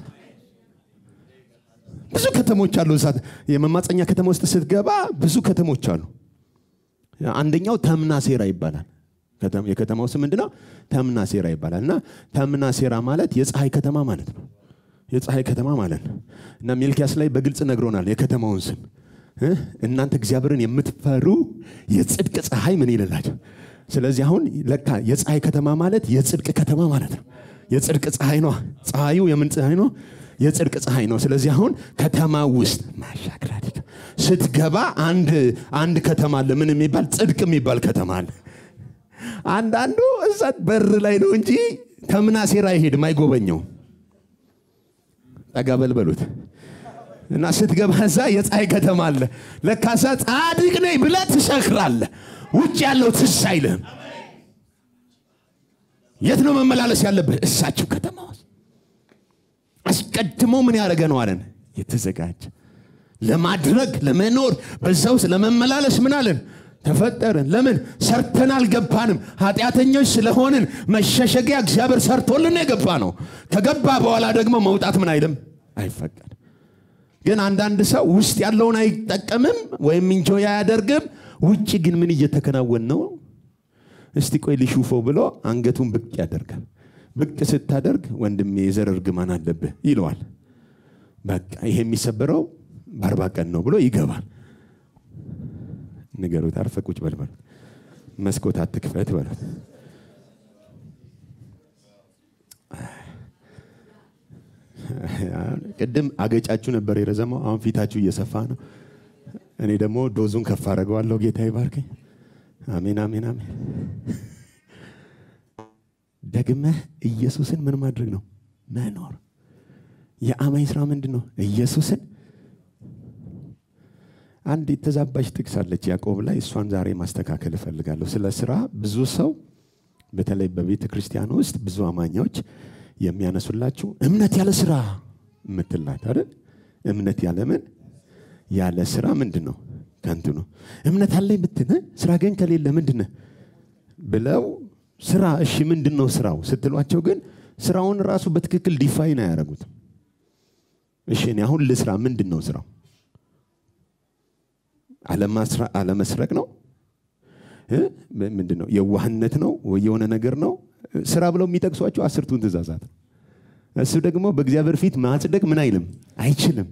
ብዙ ከተሞች አሉ እዛ የመማፀኛ ከተማ ውስጥ ስትገባ ብዙ ከተሞች አሉ አንደኛው ተምናሴራ ይባላል የከተማው ስም ምንድነው ተምናሴራ ይባላልና ተምናሴራ ማለት የፀሐይ ከተማ ማለት ነው የፀሐይ ከተማ ማለት ነው እና ሚልኪያስ ላይ በግልጽ ነግሮናል የከተማውን ስም እናንተ እግዚአብሔርን የምትፈሩ የጽድቅ ፀሐይ ምን ይላልላችሁ ስለዚህ አሁን ለካ የፀሐይ ከተማ ማለት የጽድቅ ከተማ ማለት ነው የጽድቅ ፀሐይ ነው ፀሐዩ የምን ፀሐይ ነው የጽድቅ ፀሐይ ነው ስለዚህ አሁን ከተማ ውስጥ ማሻግራዲካ ስትገባ አንድ ከተማ አለ ምን የሚባል ጽድቅ የሚባል ከተማ አለ አንዳንዱ እዛ በር ላይ ነው እንጂ ተምናሴራ ይሄድ ማይጎበኘው ተጋበልበሉት እና ስትገባ እዛ የፀሐይ ከተማ አለ ለካሳ ጻድቅ ነኝ ብለህ ትሰክራለህ ውጭ ያለው ትሳይልህ የት ነው መመላለስ ያለብህ እሳቸው ከተማ አስቀድሞ ምን ያደረገ ነው አለን የተዘጋጀ ለማድረግ ለመኖር በዛው ለመመላለስ ምን አለን ተፈጠረን ለምን ሰርተናል ገባንም ኃጢያተኞች ስለሆንን መሸሸጊያ እግዚአብሔር ሰርቶልን የገባ ነው ከገባ በኋላ ደግሞ መውጣት ምን አይልም አይፈቀድ ግን አንዳንድ ሰው ውስጥ ያለውን አይጠቀምም ወይም ኢንጆይ ያደርግም ውጪ ግን ምን እየተከናወነ ነው እስቲ ቆይ ልሹፈው ብሎ አንገቱን ብቅ ያደርጋል ብቅ ስታደርግ ወንድሜ የዘር እርግማን አለብህ ይለዋል በቃ ይሄ የሚሰበረው በ40 ቀን ነው ብሎ ይገባል ንገሩት አርፈቁጭ በልበል መስኮት አትክፈት በሉት ቅድም አገጫችሁ ነበር የረዘመው፣ አሁን ፊታችሁ እየሰፋ ነው። እኔ ደግሞ ዶዙን ከፍ አደርገዋለሁ። ጌታ ይባርከኝ። አሜን አሜን አሜን። ደግመህ ኢየሱስን ምን ማድረግ ነው? መኖር። የአማኝ ስራ ምንድን ነው? ኢየሱስን አንድ የተዛባች ጥቅስ አለች ያዕቆብ ላይ፣ እሷን ዛሬ ማስተካከል እፈልጋለሁ። ስለ ስራ ብዙ ሰው በተለይ በቤተ ክርስቲያን ውስጥ ብዙ አማኞች የሚያነሱላችሁ እምነት ያለ ስራ የምትላት አይደል? እምነት ያለ ምን? ያለ ስራ ምንድነው? ከንቱ ነው። እምነት አለኝ ብትነ ስራ ግን ከሌለ ምንድነው ብለው ስራ እሺ ምንድነው ስራው ስትሏቸው ግን ስራውን ራሱ በትክክል ዲፋይን አያደርጉትም። እሺ እኔ አሁን ለስራ ምንድነው ስራው? አለመስረቅ ነው? ምንድነው? የዋህነት ነው ወይ የሆነ ነገር ነው? ስራ ብለው የሚጠቅሷቸው 10ቱን ትእዛዛት። እሱ ደግሞ በእግዚአብሔር ፊት ማጽደቅ ምን አይልም? አይችልም።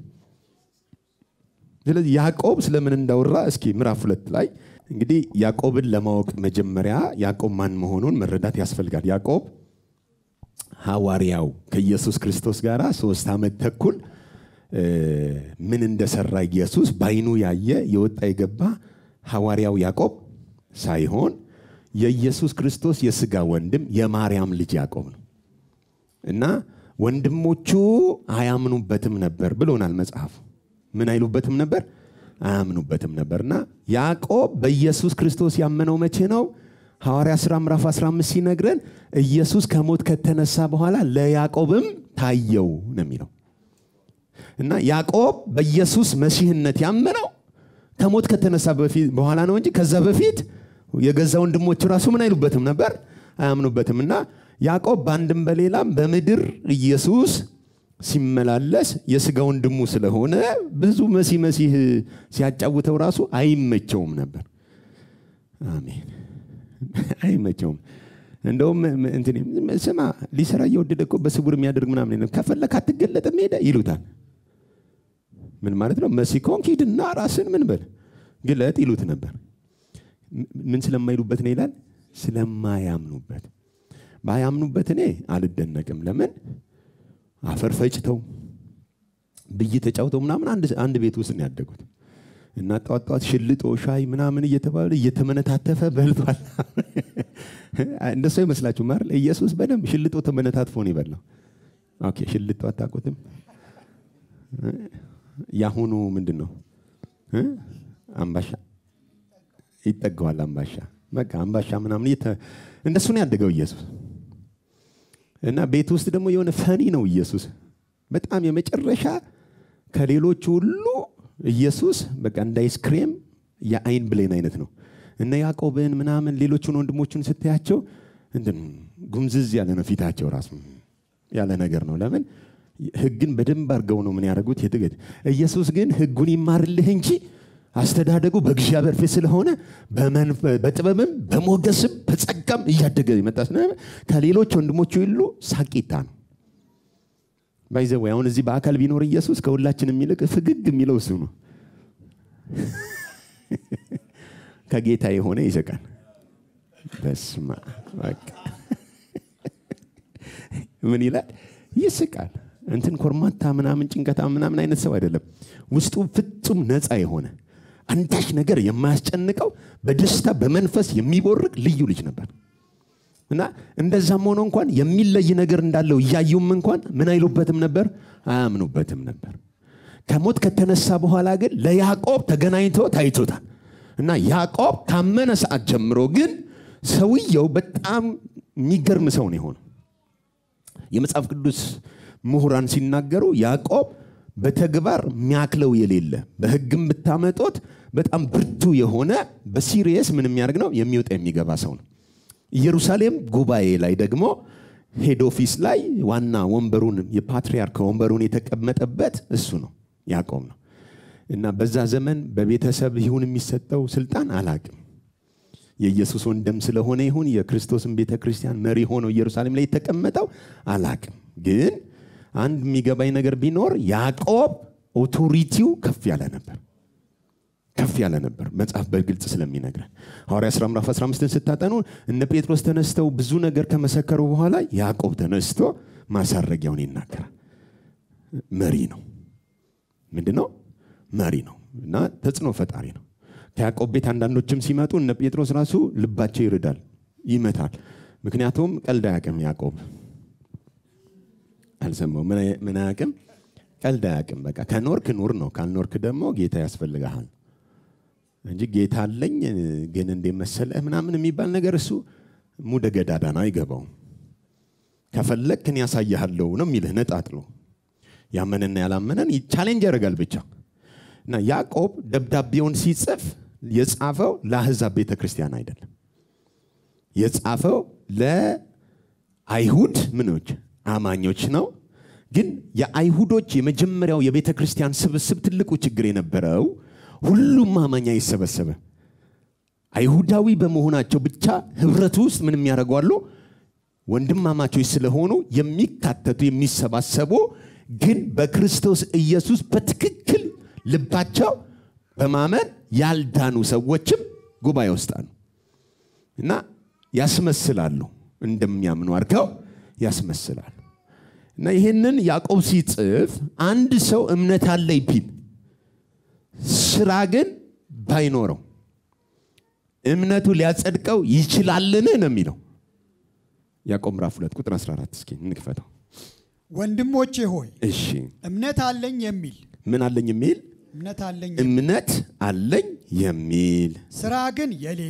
ስለዚህ ያዕቆብ ስለምን እንዳወራ እስኪ ምዕራፍ 2 ላይ እንግዲህ ያዕቆብን ለማወቅ መጀመሪያ ያዕቆብ ማን መሆኑን መረዳት ያስፈልጋል። ያዕቆብ ሐዋርያው ከኢየሱስ ክርስቶስ ጋር 3 ዓመት ተኩል ምን እንደሰራ ኢየሱስ ባይኑ ያየ የወጣ የገባ ሐዋርያው ያዕቆብ ሳይሆን የኢየሱስ ክርስቶስ የሥጋ ወንድም የማርያም ልጅ ያዕቆብ ነው። እና ወንድሞቹ አያምኑበትም ነበር ብሎናል መጽሐፉ። ምን አይሉበትም ነበር? አያምኑበትም ነበርና ያዕቆብ በኢየሱስ ክርስቶስ ያመነው መቼ ነው? ሐዋርያ ሥራ ምዕራፍ 15 ሲነግረን ኢየሱስ ከሞት ከተነሳ በኋላ ለያዕቆብም ታየው ነው የሚለው። እና ያዕቆብ በኢየሱስ መሲህነት ያመነው ከሞት ከተነሳ በኋላ ነው እንጂ ከዛ በፊት የገዛ ወንድሞቹ ራሱ ምን አይሉበትም ነበር? አያምኑበትም። እና ያዕቆብ በአንድም በሌላም በምድር ኢየሱስ ሲመላለስ የሥጋ ወንድሙ ስለሆነ ብዙ መሲህ ሲያጫውተው ራሱ አይመቸውም ነበር። አሜን። አይመቸውም። እንደውም እንትን ስማ ሊሰራ እየወደደ እኮ በስውር የሚያደርግ ምናምን ነው፣ ከፈለክ አትገለጥም ሄደ ይሉታል። ምን ማለት ነው? መሲህ ከሆንክ ሂድና ራስን ምን በል ግለጥ ይሉት ነበር። ምን ስለማይሉበት ነው ይላል? ስለማያምኑበት። ባያምኑበት እኔ አልደነቅም። ለምን? አፈር ፈጭተው ብይ ተጫውተው ምናምን አንድ ቤት ውስጥ ነው ያደጉት። እና ጧት ሽልጦ ሻይ ምናምን እየተባለ እየተመነታተፈ በልቷል። እንደሱ ይመስላችሁ ማለት ኢየሱስ በደንብ ሽልጦ ተመነታትፎ ነው ይበላው። ኦኬ ሽልጦ አታውቁትም? ያሁኑ ምንድነው? አምባሻ ይጠጋዋል። አምባሻ በቃ አምባሻ ምናምን እንደሱ ነው ያደገው ኢየሱስ። እና ቤት ውስጥ ደግሞ የሆነ ፈኒ ነው ኢየሱስ። በጣም የመጨረሻ ከሌሎች ሁሉ ኢየሱስ በቃ እንደ አይስክሬም የአይን ብሌን አይነት ነው። እና ያዕቆብን ምናምን ሌሎቹን ወንድሞቹን ስትያቸው እንትን ጉምዝዝ ያለ ነው ፊታቸው ራሱ ያለ ነገር ነው። ለምን? ሕግን በደንብ አድርገው ነው ምን ያደርጉት የትገድ። ኢየሱስ ግን ሕጉን ይማርልህ እንጂ አስተዳደጉ በእግዚአብሔር ፊት ስለሆነ በጥበብም በሞገስም በጸጋም እያደገ ይመጣ ነው። ከሌሎች ወንድሞቹ ሁሉ ሳቂታ ነው። ባይዘው አሁን እዚህ በአካል ቢኖር ኢየሱስ ከሁላችን የሚልቅ ፍግግ የሚለው እሱ ነው። ከጌታ የሆነ ይስቃል። በስማ በቃ ምን ይላል? ይስቃል። እንትን ኮርማታ ምናምን ጭንቀታ ምናምን አይነት ሰው አይደለም። ውስጡ ፍጹም ነፃ የሆነ አንዳች ነገር የማያስጨንቀው በደስታ በመንፈስ የሚቦርቅ ልዩ ልጅ ነበር። እና እንደዛም ሆኖ እንኳን የሚለይ ነገር እንዳለው እያዩም እንኳን ምን አይሉበትም ነበር? አያምኑበትም ነበር። ከሞት ከተነሳ በኋላ ግን ለያዕቆብ ተገናኝቶ ታይቶታል። እና ያዕቆብ ካመነ ሰዓት ጀምሮ ግን ሰውየው በጣም የሚገርም ሰው ነው የሆነው። የመጽሐፍ ቅዱስ ምሁራን ሲናገሩ ያዕቆብ በተግባር የሚያክለው የሌለ በሕግም ብታመጡት በጣም ብርቱ የሆነ በሲሪየስ ምን የሚያደርግ ነው የሚወጣ የሚገባ ሰው ነው። ኢየሩሳሌም ጉባኤ ላይ ደግሞ ሄድ ኦፊስ ላይ ዋና ወንበሩን የፓትሪያርክ ወንበሩን የተቀመጠበት እሱ ነው ያዕቆብ ነው። እና በዛ ዘመን በቤተሰብ ይሁን የሚሰጠው ስልጣን አላቅም። የኢየሱስ ወንድም ስለሆነ ይሁን የክርስቶስን ቤተክርስቲያን መሪ ሆኖ ኢየሩሳሌም ላይ የተቀመጠው አላቅም። ግን አንድ የሚገባኝ ነገር ቢኖር ያዕቆብ ኦቶሪቲው ከፍ ያለ ነበር። መጽሐፍ በግልጽ ስለሚነግረን ሐዋርያ ሥራ ምዕራፍ 15ን ስታጠኑ እነ ጴጥሮስ ተነስተው ብዙ ነገር ከመሰከሩ በኋላ ያዕቆብ ተነስቶ ማሳረጊያውን ይናገራል። መሪ ነው። ምንድነው? መሪ ነው እና ተጽዕኖ ፈጣሪ ነው። ከያዕቆብ ቤት አንዳንዶችም ሲመጡ እነ ጴጥሮስ ራሱ ልባቸው ይርዳል፣ ይመታል። ምክንያቱም ቀልድ አያውቅም ያዕቆብ። አልሰማው ምን አያውቅም? ቀልድ አያውቅም። በቃ ከኖርክ ኑር ነው፣ ካልኖርክ ደግሞ ጌታ ያስፈልጋል እንጂ ጌታ አለኝ ግን እንደመሰለህ ምናምን የሚባል ነገር እሱ ሙደ ገዳዳ ነው፣ አይገባውም። ከፈለክ እኔ ያሳያለሁ ነው የሚልህ ነጣጥሎ። ያመነና ያላመነን ቻሌንጅ ያደርጋል ብቻ። እና ያዕቆብ ደብዳቤውን ሲጽፍ የጻፈው ለአሕዛብ ቤተክርስቲያን አይደለም። የጻፈው ለአይሁድ ምኖች አማኞች ነው። ግን የአይሁዶች የመጀመሪያው የቤተክርስቲያን ስብስብ ትልቁ ችግር የነበረው ሁሉም አማኝ አይሰበሰበ። አይሁዳዊ በመሆናቸው ብቻ ህብረቱ ውስጥ ምን የሚያደርጓሉ? ወንድማማቾች ስለሆኑ የሚካተቱ የሚሰባሰቡ ግን በክርስቶስ ኢየሱስ በትክክል ልባቸው በማመን ያልዳኑ ሰዎችም ጉባኤ ውስጥ አሉ እና ያስመስላሉ፣ እንደሚያምኑ አድርገው ያስመስላሉ። እና ይሄንን ያዕቆብ ሲጽፍ አንድ ሰው እምነት አለኝ ቢል ስራ ግን ባይኖረው እምነቱ ሊያጸድቀው ይችላልን ነው የሚለው። ያዕቆብ ምዕራፍ 2 ቁጥር 14 እስኪ እንክፈተው። ወንድሞቼ ሆይ እሺ እምነት አለኝ የሚል ምን አለኝ የሚል? እምነት አለኝ የሚል ስራ ግን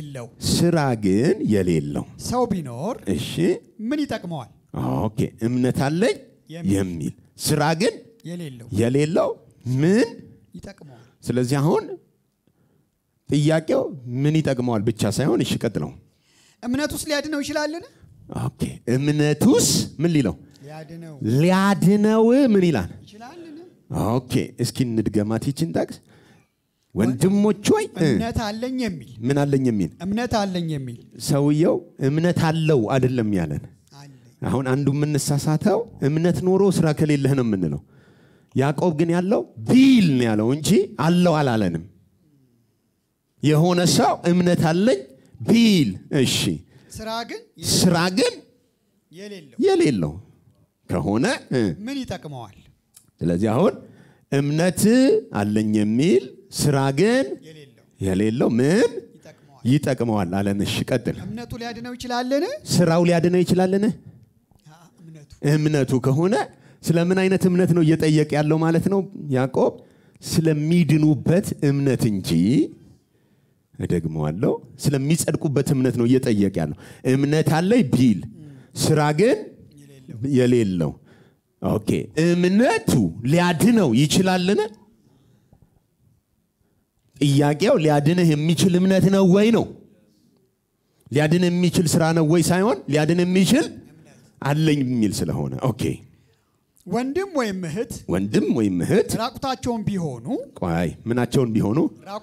የሌለው ሰው ቢኖር እሺ ምን ይጠቅመዋል? ኦኬ እምነት አለኝ የሚል ስራ ግን የሌለው ምን ይጠቅመዋል? ስለዚህ አሁን ጥያቄው ምን ይጠቅመዋል ብቻ ሳይሆን እሺ ቀጥለው እምነቱስ ሊያድነው ይችላልን? ኦኬ እምነቱስ ምን ሊለው? ሊያድነው ምን ይላል? ኦኬ እስኪ እንድገማት ይችን ታክስ ወንድሞች ሆይ እምነት አለኝ የሚል ምን አለኝ የሚል እምነት አለኝ የሚል ሰውየው እምነት አለው አይደለም ያለን። አሁን አንዱ የምንሳሳተው እምነት ኖሮ ስራ ከሌለህ ነው የምንለው። ያዕቆብ ግን ያለው ቢል ነው ያለው እንጂ አለው አላለንም። የሆነ ሰው እምነት አለኝ ቢል እሺ ስራ ግን የሌለው ከሆነ ምን ይጠቅመዋል? ስለዚህ አሁን እምነት አለኝ የሚል ስራ ግን የሌለው ምን ይጠቅመዋል አለን። እሺ ቀጥል። እምነቱ ሊያድነው ይችላልን? ስራው ሊያድነው ይችላልን? እምነቱ ከሆነ ስለምን አይነት እምነት ነው እየጠየቀ ያለው ማለት ነው ያዕቆብ? ስለሚድኑበት እምነት እንጂ እደግመዋለሁ ስለሚጸድቁበት እምነት ነው እየጠየቀ ያለው። እምነት አለኝ ቢል ስራ ግን የሌለው ኦኬ እምነቱ ሊያድነው ይችላልን? ጥያቄው ሊያድነህ የሚችል እምነት ነው ወይ ነው? ሊያድነህ የሚችል ስራ ነው ወይ ሳይሆን ሊያድነህ የሚችል አለኝ የሚል ስለሆነ ኦኬ ወንድም ወይም እህት ራቁታቸውን ቢሆኑ ቆይ ምናቸውን ቢሆኑ?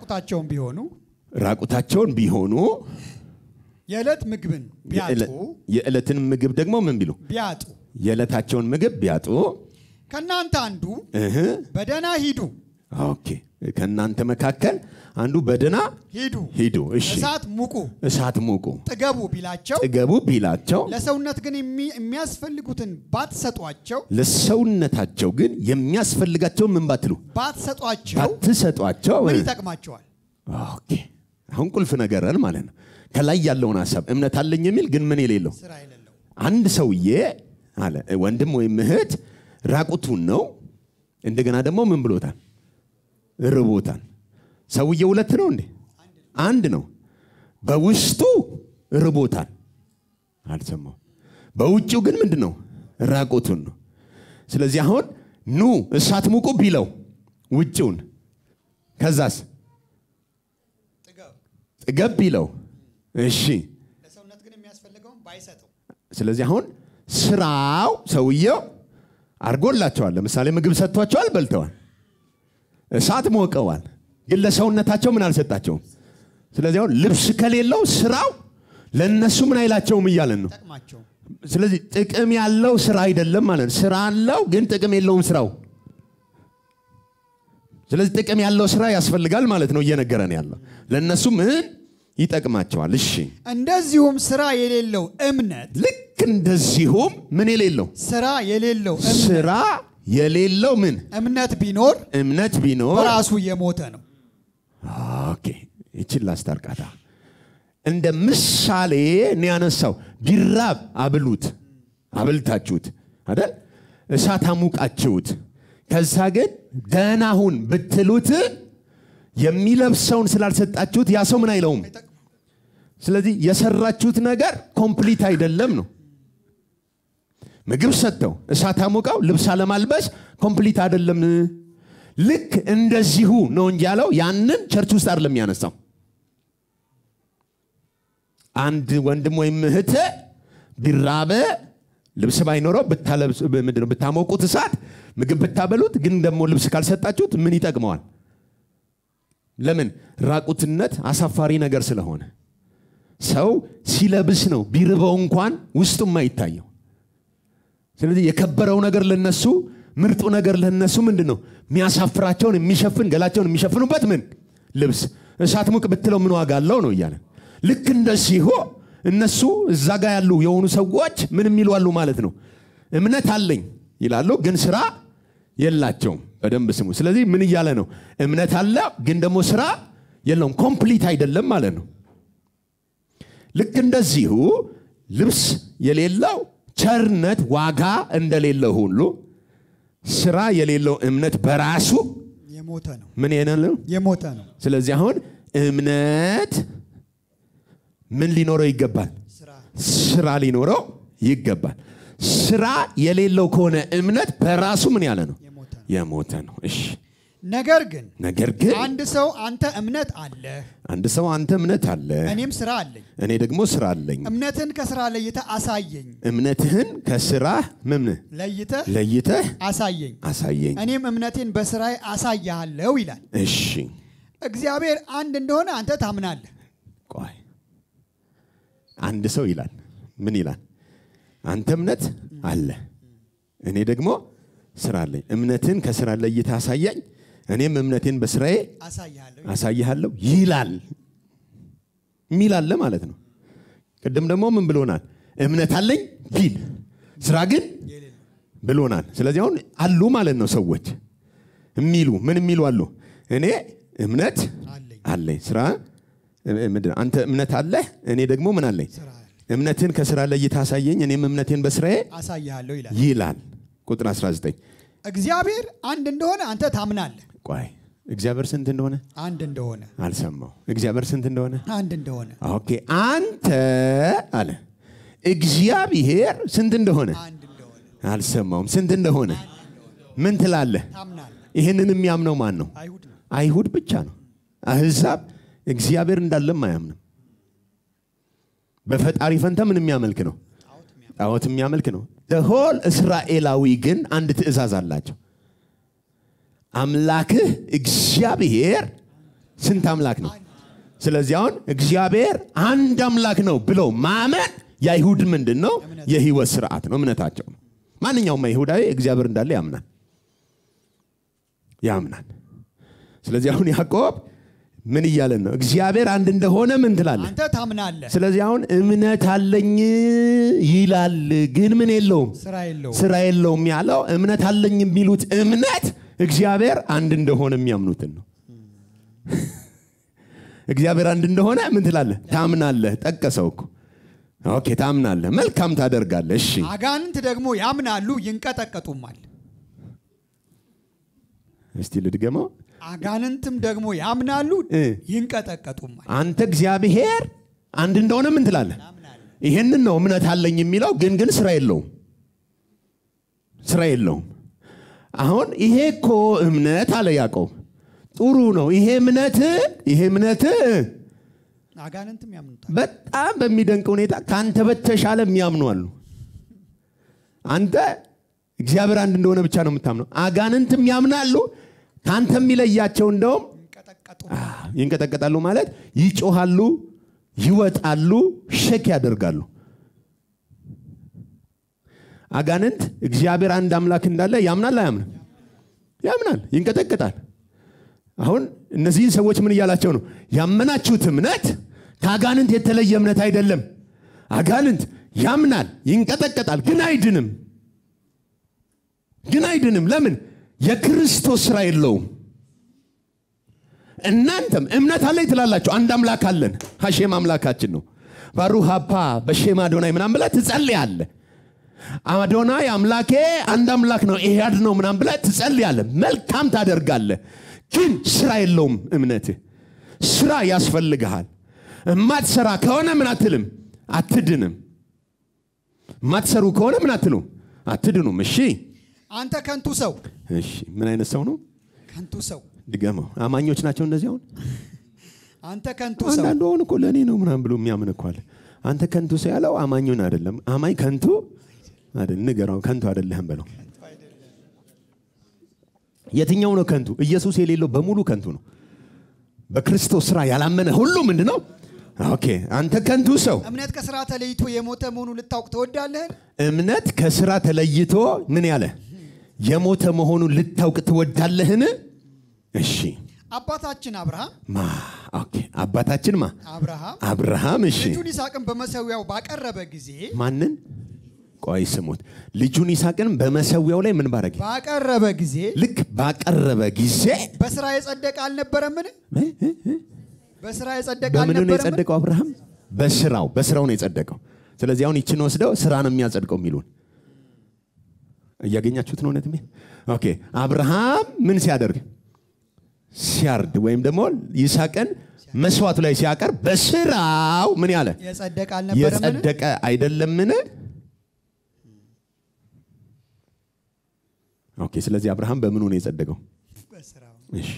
ራቁታቸውን ቢሆኑ የዕለት ምግብን ቢያጡ የዕለትን ምግብ ደግሞ ምን ቢሉ? ቢያጡ የዕለታቸውን ምግብ ቢያጡ ከናንተ አንዱ በደና ሂዱ። ኦኬ ከናንተ መካከል አንዱ በደና ሂዱ እሺ እሳት ሙቁ ጥገቡ ቢላቸው ለሰውነት ግን የሚያስፈልጉትን ለሰውነታቸው ግን የሚያስፈልጋቸው ምን ባትሰጧቸው ምን ይጠቅማቸዋል? ኦኬ አሁን ቁልፍ ነገርን ማለት ነው። ከላይ ያለውን ሐሳብ እምነት አለኝ የሚል ግን ምን የሌለው አንድ ሰውዬ አለ ወንድም ወይም እህት ራቁቱን ነው እንደገና ደግሞ ምን ብሎታል? ርቦታል። ሰውዬው ሁለት ነው እንዴ? አንድ ነው። በውስጡ ርቦታል አልሰማው። በውጪው ግን ምንድነው? ራቁቱን ነው። ስለዚህ አሁን ኑ እሳት ሙቁ ቢለው ውጪውን ከዛስ ጥገብ ቢለው እሺ ለሰውነት ግን የሚያስፈልገው ባይሰጠው ስለዚህ አሁን ስራው ሰውየው አርጎላቸዋል። ለምሳሌ ምግብ ሰጥቷቸዋል፣ በልተዋል፣ እሳት ሞቀዋል፣ ግን ለሰውነታቸው ምን አልሰጣቸውም። ስለዚህ አሁን ልብስ ከሌለው ስራው ለነሱ ምን አይላቸውም እያለን ነው። ስለዚህ ጥቅም ያለው ስራ አይደለም ማለት ነው። ስራ አለው ግን ጥቅም የለውም ስራው። ስለዚህ ጥቅም ያለው ስራ ያስፈልጋል ማለት ነው እየነገረን ያለው። ለነሱ ምን ይጠቅማቸዋል? እሺ እንደዚሁም ስራ የሌለው እምነት ልክ እንደዚሁም ምን የሌለው ስራ የሌለው እምነት ስራ የሌለው ምን እምነት ቢኖር በራሱ የሞተ ነው። ኦኬ እቺን ላስታርቃታ እንደ ምሳሌ ነው ያነሳው። ቢራብ አብልታችሁት አይደል? እሳት አሙቃችሁት ከዛ ግን ደህና ሁን ብትሉት የሚለብሰውን ስላልሰጣችሁት ያ ሰው ምን አይለውም። ስለዚህ የሰራችሁት ነገር ኮምፕሊት አይደለም ነው። ምግብ ሰጥተው እሳት አሙቀው ልብስ አለማልበስ ኮምፕሊት አይደለም። ልክ እንደዚሁ ነው እንጂ ያለው ያንን ቸርች ውስጥ አይደለም ያነሳው። አንድ ወንድም ወይም እህት ቢራበ ልብስ ባይኖረው ብታሞቁት እሳት ምግብ ብታበሉት ግን ደግሞ ልብስ ካልሰጣችሁት ምን ይጠቅመዋል? ለምን? ራቁትነት አሳፋሪ ነገር ስለሆነ ሰው ሲለብስ ነው ቢርበው እንኳን ውስጡም አይታየው። ስለዚህ የከበረው ነገር ለነሱ ምርጡ ነገር ለነሱ ምንድነው? የሚያሳፍራቸውን የሚሸፍን ገላቸውን የሚሸፍኑበት ምን ልብስ። እሳት ሙቅ ብትለው ምን ዋጋ አለው ነው እያለ ልክ እንደዚህ እነሱ እዛ ጋር ያሉ የሆኑ ሰዎች ምን የሚሉዋሉ ማለት ነው? እምነት አለኝ ይላሉ ግን ስራ የላቸውም። በደንብ ስሙ። ስለዚህ ምን እያለ ነው? እምነት አለ ግን ደግሞ ስራ የለውም። ኮምፕሊት አይደለም ማለት ነው። ልክ እንደዚሁ ልብስ የሌለው ቸርነት ዋጋ እንደሌለው ሁሉ ስራ የሌለው እምነት በራሱ የሞተ ነው። ምን የነለው? የሞተ ነው። ስለዚህ አሁን እምነት ምን ሊኖረው ይገባል? ስራ ሊኖረው ይገባል። ስራ የሌለው ከሆነ እምነት በራሱ ምን ያለ ነው? የሞተ ነው። እሺ ነገር ግን አንድ ሰው አንተ እምነት አለ እኔም ስራ አለኝ እኔ ደግሞ ስራ አለኝ። እምነትህን ከስራ ለይተህ አሳየኝ። እምነትህን ከስራ ምን ለይተህ አሳየኝ እኔም እምነቴን በስራዬ አሳያለሁ ይላል። እሺ እግዚአብሔር አንድ እንደሆነ አንተ ታምናለህ። ቆይ አንድ ሰው ይላል ምን ይላል? አንተ እምነት አለ እኔ ደግሞ ስራ አለኝ። እምነትን ከስራ ለይተህ አሳየኝ እኔም እምነቴን በስራዬ አሳያለሁ ይላል። ሚላል ማለት ነው። ቅድም ደግሞ ምን ብሎናል? እምነት አለኝ ቢል ስራ ግን ብሎናል። ስለዚህ አሁን አሉ ማለት ነው ሰዎች የሚሉ አሉ። እኔ እምነት አለኝ ስራ አንተ እምነት አለ እኔ ደግሞ ምን አለኝ? እምነትን ከስራ ለይተህ አሳየኝ እኔም እምነቴን በስራዬ አሳያለሁ ይላል። ቁጥር 19 እግዚአብሔር አንድ እንደሆነ አንተ ታምናለህ። ቆይ እግዚአብሔር ስንት እንደሆነ? አንድ እንደሆነ አልሰማው። እግዚአብሔር ስንት እንደሆነ? አንድ እንደሆነ። ኦኬ አንተ አለ እግዚአብሔር ስንት እንደሆነ? አንድ እንደሆነ። አልሰማውም። ስንት እንደሆነ ምን ትላለህ? ይሄንን የሚያምነው ማን ነው? አይሁድ ብቻ ነው። አህዛብ እግዚአብሔር እንዳለም አያምንም። በፈጣሪ ፈንታ ምን የሚያመልክ ነው? ጣዖት የሚያመልክ ነው። ደሆል እስራኤላዊ ግን አንድ ትእዛዝ አላቸው። አምላክህ እግዚአብሔር ስንት አምላክ ነው? ስለዚህ አሁን እግዚአብሔር አንድ አምላክ ነው ብለው ማመን የአይሁድ ምንድነው? የህይወት ስርዓት ነው፣ እምነታቸው ነው። ማንኛውም አይሁዳዊ እግዚአብሔር እንዳለ ያምናል። ስለዚህ አሁን ያዕቆብ ምን እያለን ነው? እግዚአብሔር አንድ እንደሆነ ምን ትላለህ? አንተ ታምናለህ። ስለዚህ አሁን እምነት አለኝ ይላል ግን ምን የለውም? ስራ የለውም ያለው እምነት አለኝ የሚሉት እምነት እግዚአብሔር አንድ እንደሆነ የሚያምኑትን ነው። እግዚአብሔር አንድ እንደሆነ ምን ትላለህ? ታምናለህ። ጠቀሰው እኮ። ኦኬ ታምናለህ፣ መልካም ታደርጋለህ። እሺ አጋንንት ደግሞ ያምናሉ ይንቀጠቀጡማል። እስቲ ልድገመው። አጋንንትም ደግሞ ያምናሉ ይንቀጠቀጡማል። አንተ እግዚአብሔር አንድ እንደሆነ ምን ትላለህ? ይሄንን ነው እምነት አለኝ የሚለው ግን ስራ የለውም። አሁን ይሄ እኮ እምነት አለ ያዕቆብ ጥሩ ነው። ይሄ እምነት አጋንንትም ያምኑታል። በጣም በሚደንቅ ሁኔታ ካንተ በተሻለ የሚያምኑ አሉ። አንተ እግዚአብሔር አንድ እንደሆነ ብቻ ነው የምታምነው። አጋንንትም ያምናሉ። ካንተ የሚለያቸው እንደውም ይንቀጠቀጣሉ ማለት ይጮሃሉ፣ ይወጣሉ፣ ሸክ ያደርጋሉ። አጋንንት እግዚአብሔር አንድ አምላክ እንዳለ ያምናል አያምንም? ያምናል፣ ይንቀጠቀጣል። አሁን እነዚህን ሰዎች ምን እያላቸው ነው? ያመናችሁት እምነት ከአጋንንት የተለየ እምነት አይደለም። አጋንንት ያምናል፣ ይንቀጠቀጣል ግን አይድንም። ግን አይድንም ለምን የክርስቶስ ስራ የለውም እናንተም እምነት አለኝ ትላላችሁ አንድ አምላክ አለን ሐሼም አምላካችን ነው ባሩክ አባ በሼም አዶናይ ምናምን ብለህ ትጸልያለህ አዶናይ አምላኬ አንድ አምላክ ነው ኢህያድ ነው ምናምን ብለህ ትጸልያለህ መልካም ታደርጋለህ ግን ስራ የለውም እምነትህ ስራ ያስፈልግሃል ማትሰራ ከሆነ ምን አትልም አትድንም ማትሰሩ ከሆነ ምን አትሉም አትድኑም እሺ አንተ ከንቱ ሰው እሺ ምን አይነት ሰው ነው ከንቱ ሰው ድገመው አማኞች ናቸው እንደዚህ አሁን አንተ ከንቱ ሰው አንዳንዱ አሁን እኮ ለኔ ነው ምናምን ብሎ የሚያምን እኮ አለ አንተ ከንቱ ሰው ያለው አማኙን አይደለም አማኝ ከንቱ አይደል ንገረው ከንቱ አይደለም በለው የትኛው ነው ከንቱ ኢየሱስ የሌለው በሙሉ ከንቱ ነው በክርስቶስ ስራ ያላመነ ሁሉ ምንድነው ኦኬ አንተ ከንቱ ሰው እምነት ከስራ ተለይቶ የሞተ መሆኑን ልታውቅ ትወዳለህ እምነት ከስራ ተለይቶ ምን ያለ የሞተ መሆኑን ልታውቅ ትወዳለህን እሺ አባታችን አብርሃም ኦኬ አባታችን አብርሃም እሺ ልጁን ይስሐቅን በመሰዊያው ባቀረበ ጊዜ ማንን ቆይ ስሙት ልጁን ይስሐቅን በመሰዊያው ላይ ምን ባረገ ባቀረበ ጊዜ ልክ ባቀረበ ጊዜ በስራ የጸደቀ አልነበረምን በስራ የጸደቀ በምን ነው አልነበረምን የጸደቀው አብርሃም በስራው ነው የጸደቀው ስለዚህ አሁን ይችን ወስደው ስራ ነው የሚያጸድቀው የሚሉን እያገኛችሁት ነው ነጥሜ ኦኬ አብርሃም ምን ሲያደርግ ሲያርድ ወይም ደግሞ ይስሐቅን መስዋዕቱ ላይ ሲያቀርብ በስራው ምን ያለ የጸደቀ አይደለምን ኦኬ ስለዚህ አብርሃም በምኑ ነው የጸደቀው በስራው እሺ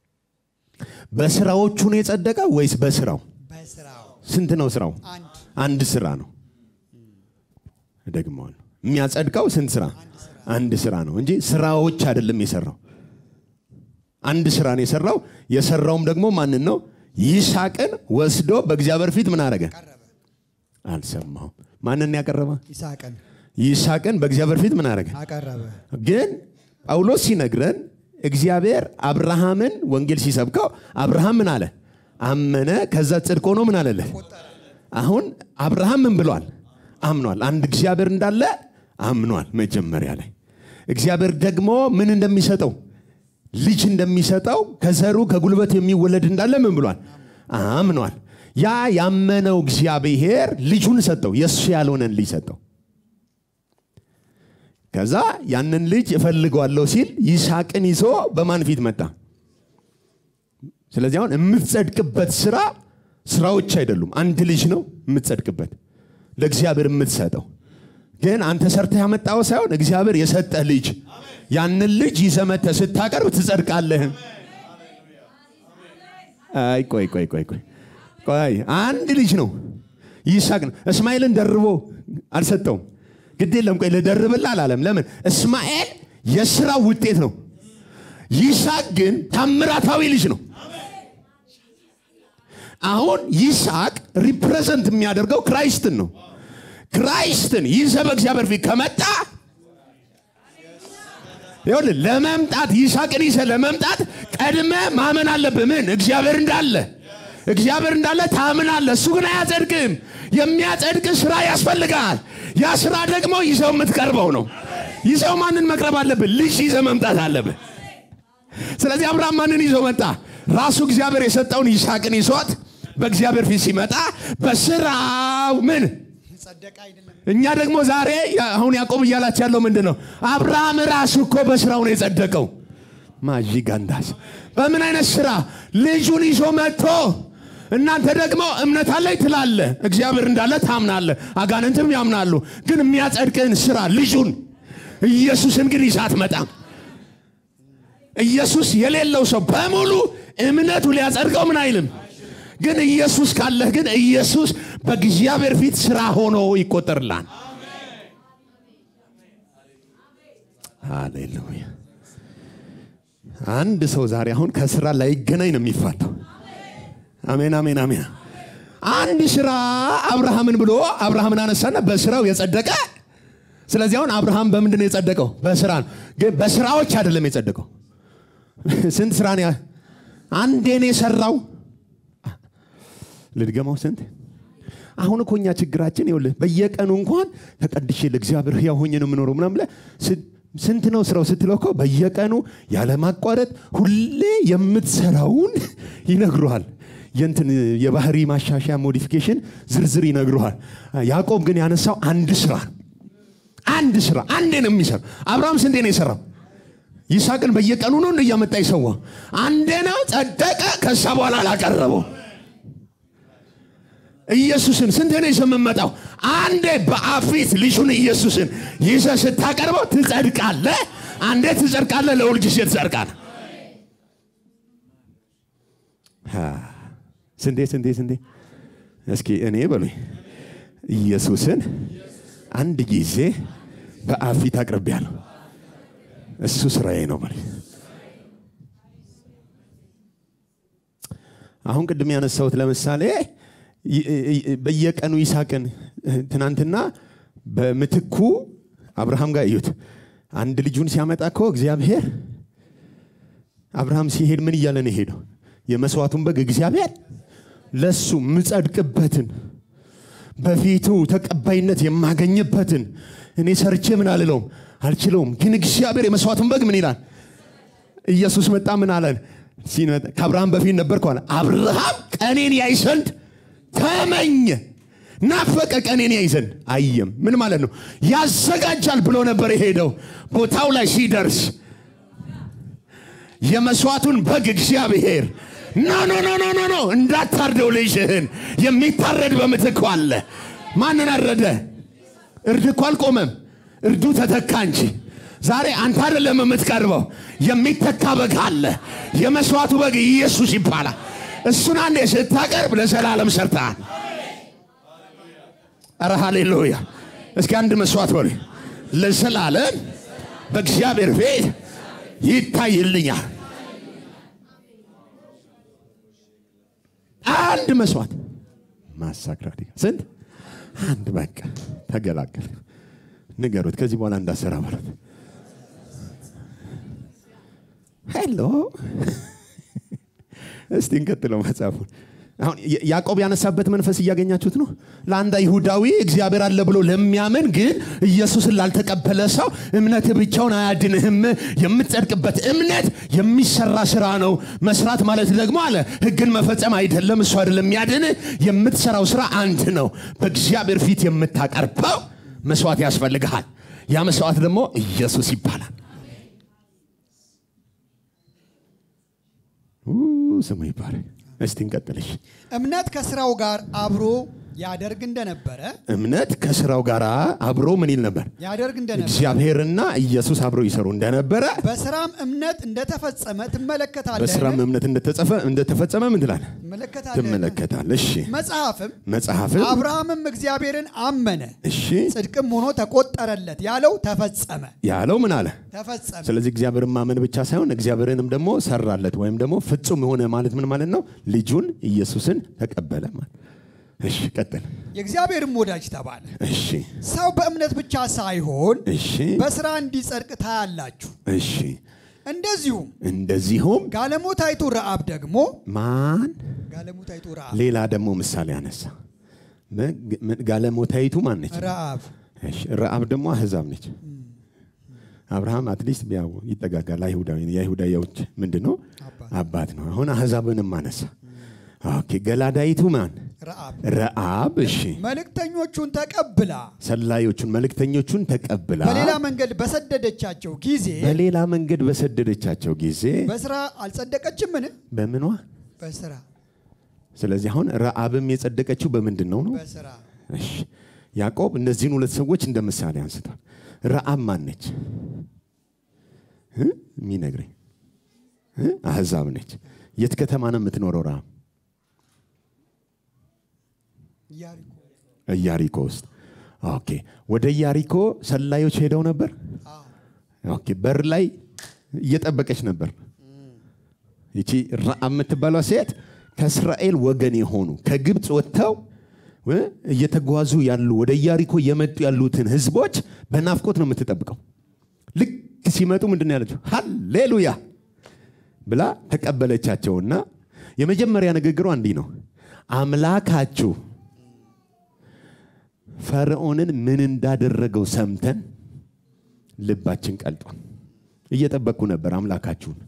በስራዎቹ ነው የጸደቀ ወይስ በስራው ስንት ነው ስራው አንድ ስራ ነው ደግሞዋል የሚያጸድቀው ስንት ስራ አንድ ስራ ነው እንጂ ስራዎች አይደለም የሰራው አንድ ስራ ነው የሰራውም ደግሞ ማንን ነው ይስሐቅን ወስዶ በእግዚአብሔር ፊት ምን አረገ አልሰማው ማንን ያቀረበ ይስሐቅን በእግዚአብሔር ፊት ምን አረገ አቀረበ ግን ጳውሎስ ሲነግረን እግዚአብሔር አብርሃምን ወንጌል ሲሰብከው አብርሃም ምን አለ አመነ ከዛ ጽድቅ ሆኖ ምን አለለ አሁን አብርሃም ምን ብሏል አምኗል አንድ እግዚአብሔር እንዳለ አምኗል መጀመሪያ ላይ እግዚአብሔር ደግሞ ምን እንደሚሰጠው ልጅ እንደሚሰጠው ከዘሩ ከጉልበት የሚወለድ እንዳለ ምን ብሏል አምኗል ያ ያመነው እግዚአብሔር ልጁን ሰጠው የሱ ያልሆነን ልጅ ሰጠው ከዛ ያንን ልጅ እፈልገዋለሁ ሲል ይስሐቅን ይዞ በማን ፊት መጣ ስለዚህ አሁን የምትጸድቅበት ስራዎች አይደሉም አንድ ልጅ ነው የምትጸድቅበት ለእግዚአብሔር የምትሰጠው ግን አንተ ሰርተህ ያመጣው ሳይሆን እግዚአብሔር የሰጠህ ልጅ ያንን ልጅ ይዘመተ ስታቀርብ ትጸድቃለህ አይ ቆይ አንድ ልጅ ነው ይስሐቅ እስማኤልን ደርቦ አልሰጠውም ግድ የለም ቆይ ለደርብልህ አላለም ለምን እስማኤል የሥራው ውጤት ነው ይስሐቅ ግን ታምራታዊ ልጅ ነው አሁን ይስሐቅ ሪፕሬዘንት የሚያደርገው ክራይስትን ነው ክራይስትን ይዘህ በእግዚአብሔር ፊት ከመጣ ይኸውልህ ለመምጣት ይስሐቅን ይዘህ ለመምጣት ቀድመ ማመን አለብህ ምን እግዚአብሔር እንዳለ ታምናለህ እሱ ግን አያጸድቅም የሚያጸድቅ ስራ ያስፈልጋል ያ ስራ ደግሞ ይዘው የምትቀርበው ነው ይዘው ማንን መቅረብ አለብህ ልጅ ይዘህ መምጣት አለብህ ስለዚህ አብርሃም ማንን ይዘው መጣ ራሱ እግዚአብሔር የሰጠውን ይስሐቅን ይዞት በእግዚአብሔር ፊት ሲመጣ በስራው ምን እኛ ደግሞ ዛሬ አሁን ያዕቆብ እያላች ያለው ምንድነው አብርሃም ራሱ እኮ በስራው ነው የጸደቀው ማጂጋንዳስ በምን አይነት ስራ ልጁን ይዞ መጥቶ እናንተ ደግሞ እምነት አለኝ ትላለህ እግዚአብሔር እንዳለ ታምናለህ አጋንንትም ያምናሉ ግን የሚያጸድቅን ስራ ልጁን ኢየሱስን ግን ይዛት መጣ ኢየሱስ የሌለው ሰው በሙሉ እምነቱ ሊያጸድቀው ምን አይልም ግን ኢየሱስ ካለህ ግን ኢየሱስ በእግዚአብሔር ፊት ስራ ሆኖ ይቆጠርላል ሃሌሉያ አንድ ሰው ዛሬ አሁን ከስራ ላይ ይገናኝ ነው የሚፋታው አሜን አንድ ስራ አብርሃምን ብሎ አብርሃምን አነሳና በስራው የጸደቀ ስለዚህ አሁን አብርሃም በምንድን ነው የጸደቀው በስራ ነው ግን በስራዎች አይደለም የጸደቀው ስንት ስራ ነው አንዴ ነው የሰራው ልድገማው ስንት አሁን እኮኛ ችግራችን ይኸውልህ በየቀኑ እንኳን ተቀድሼ ለእግዚአብሔር ሕያው ሆኜ ነው የምኖረው ምናምን ስንት ነው ስራው ስትለው እኮ በየቀኑ ያለማቋረጥ ሁሌ የምትሰራውን ይነግሩሃል። የእንትን የባህሪ ማሻሻያ ሞዲፊኬሽን ዝርዝር ይነግሩሃል። ያዕቆብ ግን ያነሳው አንድ ስራ አንዴ ነው የሚሰራው። አብርሃም ስንቴ ነው የሰራው? ይስሐቅን በየቀኑ ነው እያመጣ ይሰዋ። አንዴ ነው ጸደቀ። ከዛ በኋላ አላቀረበው። ኢየሱስን ስንቴ ነው የሰመመጣው? አንዴ በአፊት ልጁን ኢየሱስን ይዘህ ስታቀርበው ትጸድቃለህ። አንዴ ትጸድቃለህ፣ ለሁል ጊዜ ትጸድቃለህ። ስንቴ እስኪ እኔ በሉኝ ኢየሱስን አንድ ጊዜ በአፊት አቅርቤያለሁ። እሱ ስራዬ ነው በሉኝ። አሁን ቅድም ያነሳሁት ለምሳሌ በየቀኑ ይስሐቅን ትናንትና በምትኩ አብርሃም ጋር እዩት። አንድ ልጁን ሲያመጣ እኮ እግዚአብሔር አብርሃም ሲሄድ ምን እያለ ነው ሄደው? የመስዋዕቱን በግ እግዚአብሔር ለሱ ምጸድቅበትን በፊቱ ተቀባይነት የማገኝበትን እኔ ሰርቼ ምን አልችለውም። ግን እግዚአብሔር የመስዋዕቱን በግ ምን ይላል? ኢየሱስ መጣ ምን አለን? ከአብርሃም በፊት ነበርኩ አለ። አብርሃም ቀኔን ያይ ዘንድ ተመኘ፣ ናፈቀ። ቀኔን ያይ ዘንድ አየም። ምን ማለት ነው? ያዘጋጃል ብሎ ነበር የሄደው። ቦታው ላይ ሲደርስ የመስዋዕቱን በግ እግዚአብሔር ኖ እንዳታርደው ልጅህን የሚታረድ በምትኩ አለ። ማንን አረደ? እርድ እኮ አልቆመም፣ እርዱ ተተካ እንጂ። ዛሬ አንተ አይደለም የምትቀርበው፣ የሚተካ በግ አለ። የመስዋዕቱ በግ ኢየሱስ ይባላል። እሱን አንዴ ስታቀርብ ለዘላለም ሰርተሃል። ኧረ ሃሌሉያ! እስኪ አንድ መስዋዕት በሉ። ለዘላለም በእግዚአብሔር ፊት ይታይልኛል። አንድ መስዋዕት ማሳክራዲ ስንት? አንድ በቃ ተገላገል። ንገሩት ከዚህ በኋላ እንዳሰራ ማለት ሄሎ። እስቲ እንቀጥለው መጽሐፉን። አሁን ያዕቆብ ያነሳበት መንፈስ እያገኛችሁት ነው። ለአንድ አይሁዳዊ እግዚአብሔር አለ ብሎ ለሚያምን ግን ኢየሱስን ላልተቀበለ ሰው እምነት ብቻውን አያድንህም። የምትጸድቅበት እምነት የሚሰራ ስራ ነው። መስራት ማለት ደግሞ አለ ሕግን መፈጸም አይደለም። እሱ አይደለም የሚያድንህ። የምትሰራው ስራ አንድ ነው። በእግዚአብሔር ፊት የምታቀርበው መስዋዕት ያስፈልግሃል። ያ መስዋዕት ደግሞ ኢየሱስ ይባላል። ስሙ ይባረክ። እስቲ እንቀጥልሽ። እምነት ከስራው ጋር አብሮ ያደርግ እንደነበረ እምነት ከስራው ጋር አብሮ ምን ይል ነበር? ያደርግ እንደነበረ እግዚአብሔርና ኢየሱስ አብሮ ይሰሩ እንደነበረ በስራም እምነት እንደተፈጸመ ትመለከታለህ። በስራም እምነት እንደተፈጸመ ምን ትላለህ? ትመለከታለህ። እሺ። መጽሐፍም አብርሃምም እግዚአብሔርን አመነ፣ እሺ፣ ጽድቅም ሆኖ ተቆጠረለት ያለው ተፈጸመ። ያለው ምን አለ? ተፈጸመ። ስለዚህ እግዚአብሔርን ማመን ብቻ ሳይሆን እግዚአብሔርንም ደግሞ ሰራለት ወይም ደግሞ ፍጹም የሆነ ማለት ምን ማለት ነው? ልጁን ኢየሱስን ተቀበለ ማለት። እሺ ቀጥል። የእግዚአብሔርም ወዳጅ ተባለ። እሺ። ሰው በእምነት ብቻ ሳይሆን እሺ በስራ እንዲጸድቅ ታያላችሁ። እሺ። እንደዚሁም ጋለሞታይቱ ረዓብ ደግሞ ማን? ጋለሞታይቱ ረዓብ። ሌላ ደግሞ ምሳሌ አነሳ። ጋለሞታይቱ ማን ነች? ረዓብ። እሺ። ረዓብ ደግሞ አህዛብ ነች። አብርሃም አትሊስት ቢያው ይጠጋጋል። አይሁዳዊ የአይሁዳዮች ምንድነው? አባት ነው። አሁን አህዛብንም አነሳ። ኦኬ። ገላዳይቱ ማን? ረዓብ። እሺ። መልእክተኞቹን ተቀብላ ሰላዮቹን መልእክተኞቹን ተቀብላ በሌላ መንገድ በሰደደቻቸው ጊዜ በስራ አልጸደቀችምን? በምኗ? በስራ። ስለዚህ አሁን ረዓብም የጸደቀችው በምንድን ነው? በስራ። እሺ። ያዕቆብ እነዚህን ሁለት ሰዎች እንደ ምሳሌ አንስቷል። ረዓብ ማን ነች? የሚነግረኝ አህዛብ ነች። የት ከተማ ነው የምትኖረው ረዓብ? ኢያሪኮ ውስጥ። ኦኬ። ወደ ኢያሪኮ ሰላዮች ሄደው ነበር። ኦኬ። በር ላይ እየጠበቀች ነበር። ይቺ ረዓብ የምትባለው ሴት ከእስራኤል ወገን የሆኑ ከግብፅ ወጥተው እየተጓዙ ያሉ ወደ ኢያሪኮ የመጡ ያሉትን ህዝቦች በናፍቆት ነው የምትጠብቀው። ልክ ሲመጡ ምንድነው ያለችው? ሃሌሉያ ብላ ተቀበለቻቸውና የመጀመሪያ ንግግሯ እንዲህ ነው። አምላካችሁ ፈርዖንን ምን እንዳደረገው ሰምተን ልባችን ቀልጧል እየጠበቁ ነበር አምላካችሁን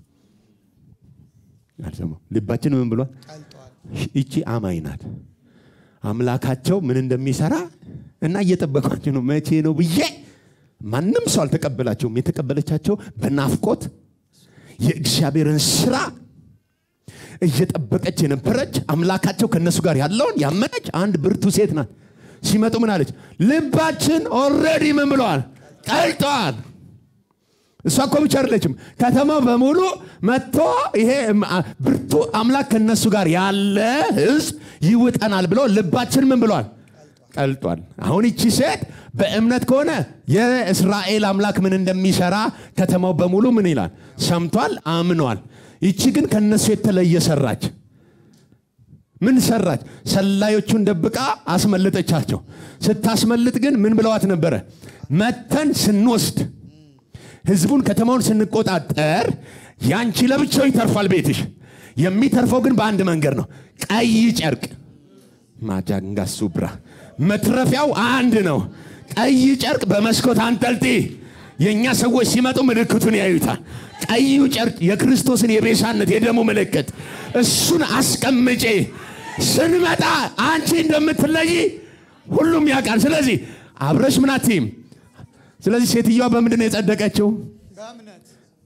አልሰማ ልባችን ምን ብሏል ቀልጧል እቺ አማኝ ናት አምላካቸው ምን እንደሚሰራ እና እየጠበቋቸው ነው መቼ ነው ብዬ ማንንም ሰው አልተቀበላቸውም የተቀበለቻቸው በናፍቆት የእግዚአብሔርን ስራ እየጠበቀች የነበረች አምላካቸው ከነሱ ጋር ያለውን ያመነች አንድ ብርቱ ሴት ናት ሲመጡ ምን አለች ልባችን ኦሬዲ ምን ብለዋል ቀልጧል እሷ እኮ ብቻ አይደለችም ከተማው በሙሉ መጥቶ ይሄ ብርቱ አምላክ ከነሱ ጋር ያለ ህዝብ ይውጠናል ብሎ ልባችን ምን ብለዋል ቀልጧል አሁን እቺ ሴት በእምነት ከሆነ የእስራኤል አምላክ ምን እንደሚሰራ ከተማው በሙሉ ምን ይላል ሰምቷል አምኗል እቺ ግን ከነሱ የተለየ ሰራች ምን ሰራች ሰላዮቹን ደብቃ አስመለጠቻቸው ስታስመልጥ ግን ምን ብለዋት ነበር መተን ስንወስድ ህዝቡን ከተማውን ስንቆጣጠር ያንቺ ለብቻው ይተርፋል ቤትሽ የሚተርፈው ግን በአንድ መንገድ ነው ቀይ ጨርቅ ማጃንጋ ሱብራ መትረፊያው አንድ ነው ቀይ ጨርቅ በመስኮት አንጠልጢ የኛ ሰዎች ሲመጡ ምልክቱን ያዩታል ቀዩ ጨርቅ የክርስቶስን የቤዛነት የደሙ ምልክት እሱን አስቀምጪ ስንመጣ አንቺ እንደምትለይ ሁሉም ያውቃል ስለዚህ አብረሽ ምናትም ስለዚህ ሴትየዋ በምንድን ነው የጸደቀችው በእምነት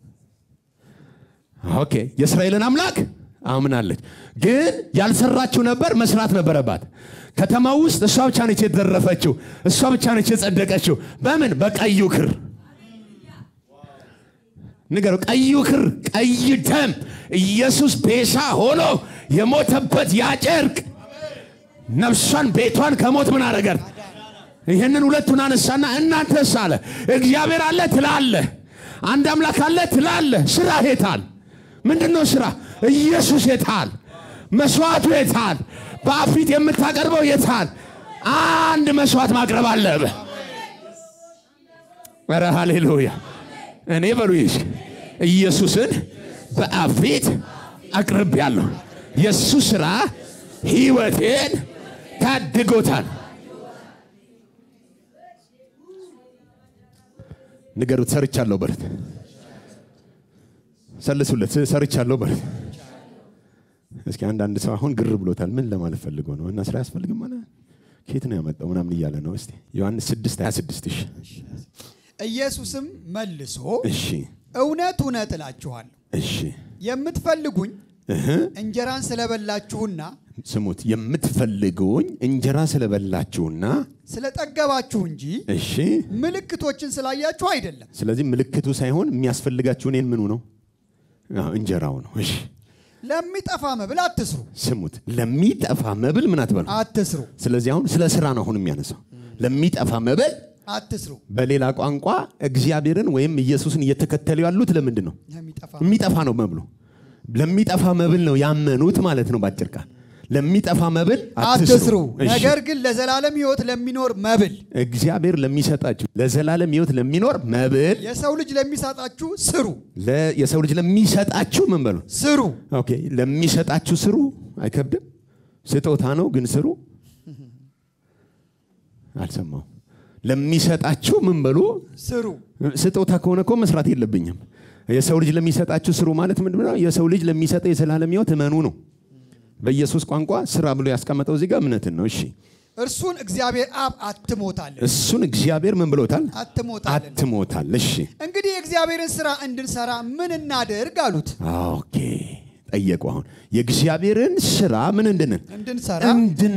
ኦኬ የእስራኤልን አምላክ አምናለች ግን ያልሰራችው ነበር መስራት ነበረባት ከተማው ውስጥ እሷ ብቻ ነች የተደረፈችው እሷ ብቻ ነች የጸደቀችው በምን በቀዩ ክር ንገሩ ቀዩ ክር ቀይ ደም ኢየሱስ ቤዛ ሆኖ የሞተበት ያጨርቅ ነፍሷን ቤቷን ከሞት ምን አረጋት ይሄንን ሁለቱን አነሳና እናንተስ አለ እግዚአብሔር አለ ትላለ አንድ አምላክ አለ ትላለ ስራ ሄታል ምንድነው ስራ ኢየሱስ የታል መስዋዕቱ የታል በአፊት የምታቀርበው የታል አንድ መስዋዕት ማቅረብ አለብህ ወራ ሃሌሉያ እኔ በሉይሽ ኢየሱስን በአፊት አቅርቤያለሁ ኢየሱስ ስራ ህይወቴን ታድጎታል ንገሩት ሰርቻለሁ በርት ሰልሱለት ሰርቻለሁ በርት እስኪ አንድ ሰው አሁን ግር ብሎታል ምን ለማለት ፈልጎ ነው እና ስራ ያስፈልግም ማለት ከየት ነው ያመጣው ምናምን ይያለ ነው እስቲ ዮሐንስ 6:26 እሺ ኢየሱስም መልሶ እሺ እውነት እውነት እላችኋለሁ እሺ የምትፈልጉኝ እንጀራን ስለበላችሁና ስሙት የምትፈልጉኝ እንጀራ ስለበላችሁና ስለጠገባችሁ እንጂ እሺ ምልክቶችን ስላያችሁ አይደለም ስለዚህ ምልክቱ ሳይሆን የሚያስፈልጋችሁ እኔን ምኑ ነው እንጀራው ነው እሺ ለሚጠፋ መብል አትስሩ ስሙት ለሚጠፋ መብል ምን አትበሉ አትስሩ ስለዚህ አሁን ስለ ስራ ነው አሁን የሚያነሳው ለሚጠፋ መብል አትስሩ በሌላ ቋንቋ እግዚአብሔርን ወይም ኢየሱስን እየተከተሉ ያሉት ለምንድን ነው የሚጠፋ ነው መብሉ ለሚጠፋ መብል ነው ያመኑት ማለት ነው ባጭር ቃል ለሚጠፋ መብል አትስሩ ነገር ግን ለዘላለም ሕይወት ለሚኖር መብል እግዚአብሔር ለሚሰጣችሁ ለዘላለም ሕይወት ለሚኖር መብል የሰው ልጅ ለሚሰጣችሁ ስሩ የሰው ልጅ ለሚሰጣችሁ ምን በሉ ስሩ ኦኬ ለሚሰጣችሁ ስሩ አይከብድም ስጦታ ነው ግን ስሩ አልሰማው ለሚሰጣችሁ ምን በሉ ስሩ ስጦታ ከሆነ እኮ መስራት የለብኝም የሰው ልጅ ለሚሰጣችሁ ስሩ ማለት ምንድነው የሰው ልጅ ለሚሰጠው የዘላለም ሕይወት እመኑ ነው በኢየሱስ ቋንቋ ስራ ብሎ ያስቀመጠው እዚህ ጋር እምነትን ነው እሺ እርሱን እግዚአብሔር አብ አትሞታል እሱን እግዚአብሔር ምን ብሎታል አትሞታል እሺ እንግዲህ የእግዚአብሔርን ስራ እንድንሰራ ምን እናደርግ አሉት ኦኬ ጠየቁ አሁን የእግዚአብሔርን ስራ ምን እንድንሰራ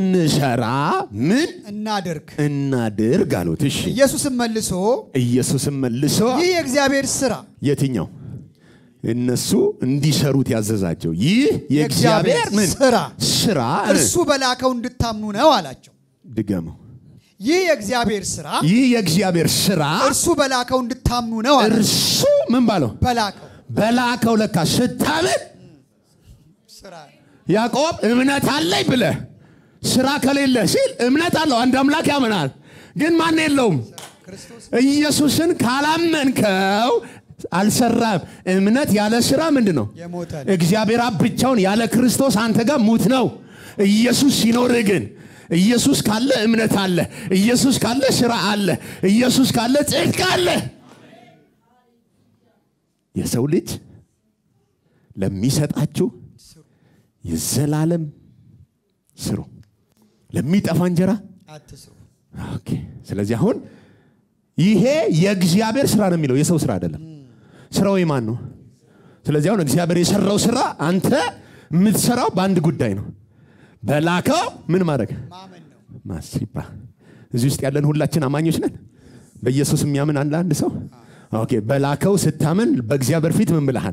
ምን እናደርግ አሉት እሺ ኢየሱስም መልሶ ይህ የእግዚአብሔር ስራ የትኛው እነሱ እንዲሰሩት ያዘዛቸው ይህ የእግዚአብሔር ምን ስራ እርሱ በላከው እንድታምኑ ነው አላቸው ድገመው ይህ የእግዚአብሔር ስራ እርሱ በላከው እንድታምኑ ነው አላቸው እርሱ ምን ባለው በላከው ለካ ስታምን ስራ ያዕቆብ እምነት አለኝ ብለ ስራ ከሌለ ሲል እምነት አለው አንድ አምላክ ያመናል ግን ማን የለውም ኢየሱስን ካላመንከው አልሰራም እምነት ያለ ስራ ምንድነው እግዚአብሔር አብ ብቻውን ያለ ክርስቶስ አንተ ጋር ሙት ነው ኢየሱስ ሲኖር ግን ኢየሱስ ካለ እምነት አለ ኢየሱስ ካለ ስራ አለ ኢየሱስ ካለ ጽድቅ አለ የሰው ልጅ ለሚሰጣችሁ የዘላለም ስሩ ለሚጠፋ እንጀራ አትስሩ ኦኬ ስለዚህ አሁን ይሄ የእግዚአብሔር ስራ ነው የሚለው የሰው ስራ አይደለም ስራው የማን ነው ስለዚህ አሁን እግዚአብሔር የሰራው ስራ አንተ የምትሰራው በአንድ ጉዳይ ነው በላከው ምን ማድረግ ማመን ነው ማስይባ እዚህ ውስጥ ያለን ሁላችን አማኞች ነን በኢየሱስ የሚያምን አንድ ሰው ኦኬ በላከው ስታመን በእግዚአብሔር ፊት ምን ብለሃል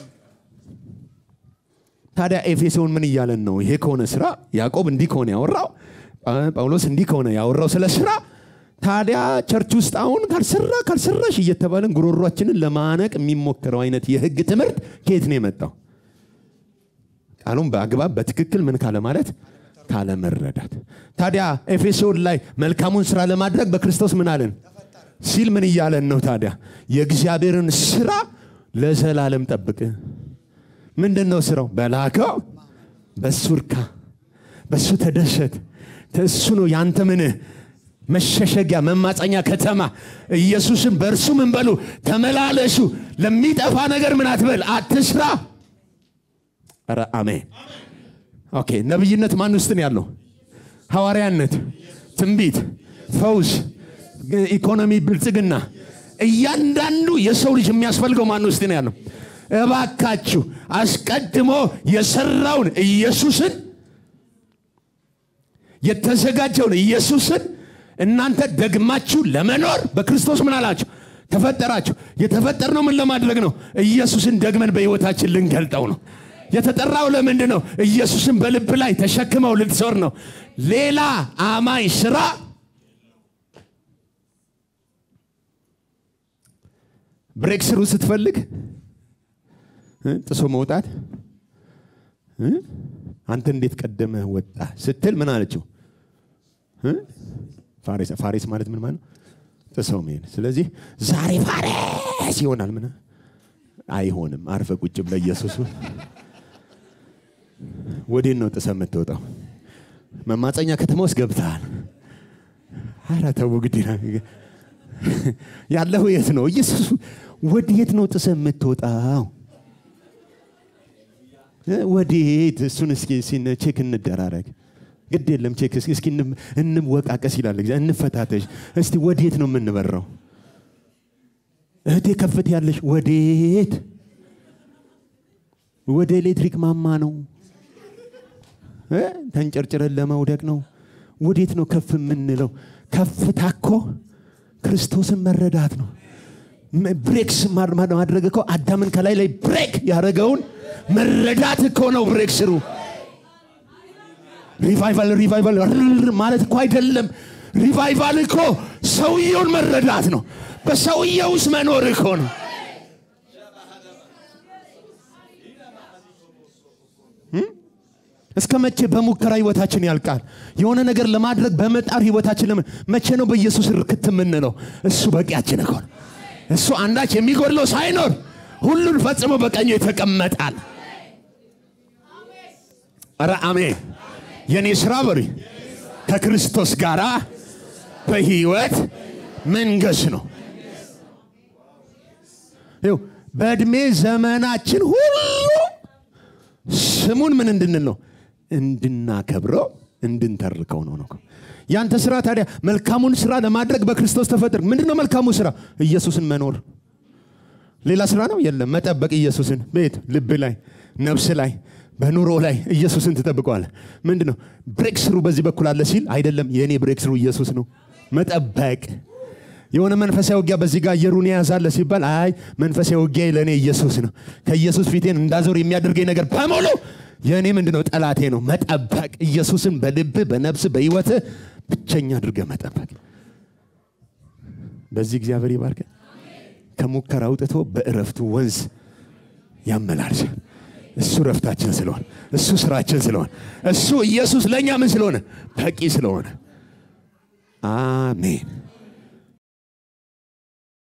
ታዲያ ኤፌሶን ምን ይያለን ነው ይሄ ከሆነ ስራ ያዕቆብ እንዲህ ከሆነ ያወራው ጳውሎስ እንዲህ ከሆነ ያወራው ስለ ስራ ታዲያ ቸርች ውስጥ አሁን ካልሰራሽ እየተባለን ጉሮሮአችንን ለማነቅ የሚሞከረው አይነት የህግ ትምህርት ከየት ነው የመጣው ቃሉን በአግባብ በትክክል ምን ካለ ማለት ካለ መረዳት ታዲያ ኤፌሶን ላይ መልካሙን ስራ ለማድረግ በክርስቶስ ምን አለን ሲል ምን ይያለን ነው ታዲያ የእግዚአብሔርን ስራ ለዘላለም ጠብቅ ምንድነው ስራው በላከው በሱርካ በሱ ተደሰት ተሱ ነው ያንተ ምን መሸሸጊያ መማፀኛ ከተማ ኢየሱስን በእርሱ ምን በሉ ተመላለሱ ለሚጠፋ ነገር ምን አትበል አትስራ አረ አሜን ኦኬ ነብይነት ማን ውስጥ ነው ያለው ሐዋርያነት ትንቢት ፈውስ ኢኮኖሚ ብልጽግና እያንዳንዱ የሰው ልጅ የሚያስፈልገው ማን ውስጥ ነው ያለው እባካችሁ አስቀድሞ የሰራውን ኢየሱስን የተዘጋጀውን ኢየሱስን እናንተ ደግማችሁ ለመኖር በክርስቶስ ምን አላችሁ ተፈጠራችሁ የተፈጠርነው ምን ለማድረግ ነው ኢየሱስን ደግመን በህይወታችን ልንገልጠው ነው የተጠራው ለምንድን ነው ኢየሱስን በልብ ላይ ተሸክመው ልትዞር ነው ሌላ አማኝ ስራ ብሬክ ስሩ ስትፈልግ ጥሶ መውጣት አንተ እንዴት ቀደመ ወጣ ስትል ምን አለችው ፋሪስ ማለት ምን ማለት ጥሶ መሄድ ስለዚህ ዛሬ ፋሪስ ይሆናል ምን አይሆንም አርፈ ቁጭ ብለ ኢየሱስ ወዴት ነው ጥሰ የምትወጣው መማፀኛ ከተማ ውስጥ ገብተሃል አረ ተው ግዲና ያለው የት ነው ኢየሱስ ወዴት ነው ጥሰ የምትወጣው ወዴት እሱን እስኪ ቼክ እንደራረግ ግድ የለም ቼክ እስኪ እንወቃቀስ ይላል እግዚአብሔር እንፈታተሽ እስቲ ወዴት ነው የምንበረው እህቴ ከፍት ያለሽ ወዴት ወደ ኤሌክትሪክ ማማ ነው ተንጨርጭረን ለመውደቅ ነው ወዴት ነው ከፍ የምንለው ከፍታኮ ክርስቶስን መረዳት ነው ብሬክስ ማድረግ እኮ አዳምን ከላይ ላይ ብሬክ ያደረገውን መረዳት እኮ ነው ብሬክ ስሩ ሪቫይቫል ማለት እኮ አይደለም ሪቫይቫል እኮ ሰውየውን መረዳት ነው በሰውየው ውስጥ መኖር እኮ ነው እስከ መቼ በሙከራ ህይወታችን ያልቃል የሆነ ነገር ለማድረግ በመጣር ህይወታችን መቼ ነው በኢየሱስ ርክት የምንለው እሱ በቂያችን እኮ ነው እሱ አንዳች የሚጎድለው ሳይኖር ሁሉን ፈጽሞ በቀኙ የተቀመጣል አረ አሜን የኔ ስራ በሪ ከክርስቶስ ጋራ በህይወት መንገስ ነው ይው በእድሜ ዘመናችን ሁሉ ስሙን ምን እንድንል ነው እንድናከብረው እንድንተርከው ነው ያንተ ስራ ታዲያ መልካሙን ስራ ለማድረግ በክርስቶስ ተፈጠር ምንድነው መልካሙ ስራ ኢየሱስን መኖር ሌላ ስራ ነው የለም መጠበቅ ኢየሱስን ቤት ልብ ላይ ነፍስ ላይ በኑሮ ላይ ኢየሱስን ተጠብቀዋል ምንድነው ብሬክ ስሩ በዚህ በኩል አለ ሲል አይደለም የኔ ብሬክ ስሩ ኢየሱስ ነው መጠበቅ የሆነ መንፈሳዊ ውጊያ በዚህ ጋር የሩን ያዛለ ሲባል አይ መንፈሳዊ ውጊያ ለኔ ኢየሱስ ነው ከኢየሱስ ፊቴን እንዳዞር የሚያደርገኝ ነገር በሙሉ የኔ ምንድነው ጠላቴ ነው መጠበቅ ኢየሱስን በልብ በነፍስ በህይወት ብቸኛ አድርገ መጠበቅ በዚህ እግዚአብሔር ይባርክ ከሙከራ አውጥቶ በእረፍቱ ወንዝ ያመላልስ እሱ ረፍታችን ስለሆነ እሱ ስራችን ስለሆነ እሱ ኢየሱስ ለኛ ምን ስለሆነ በቂ ስለሆነ አሜን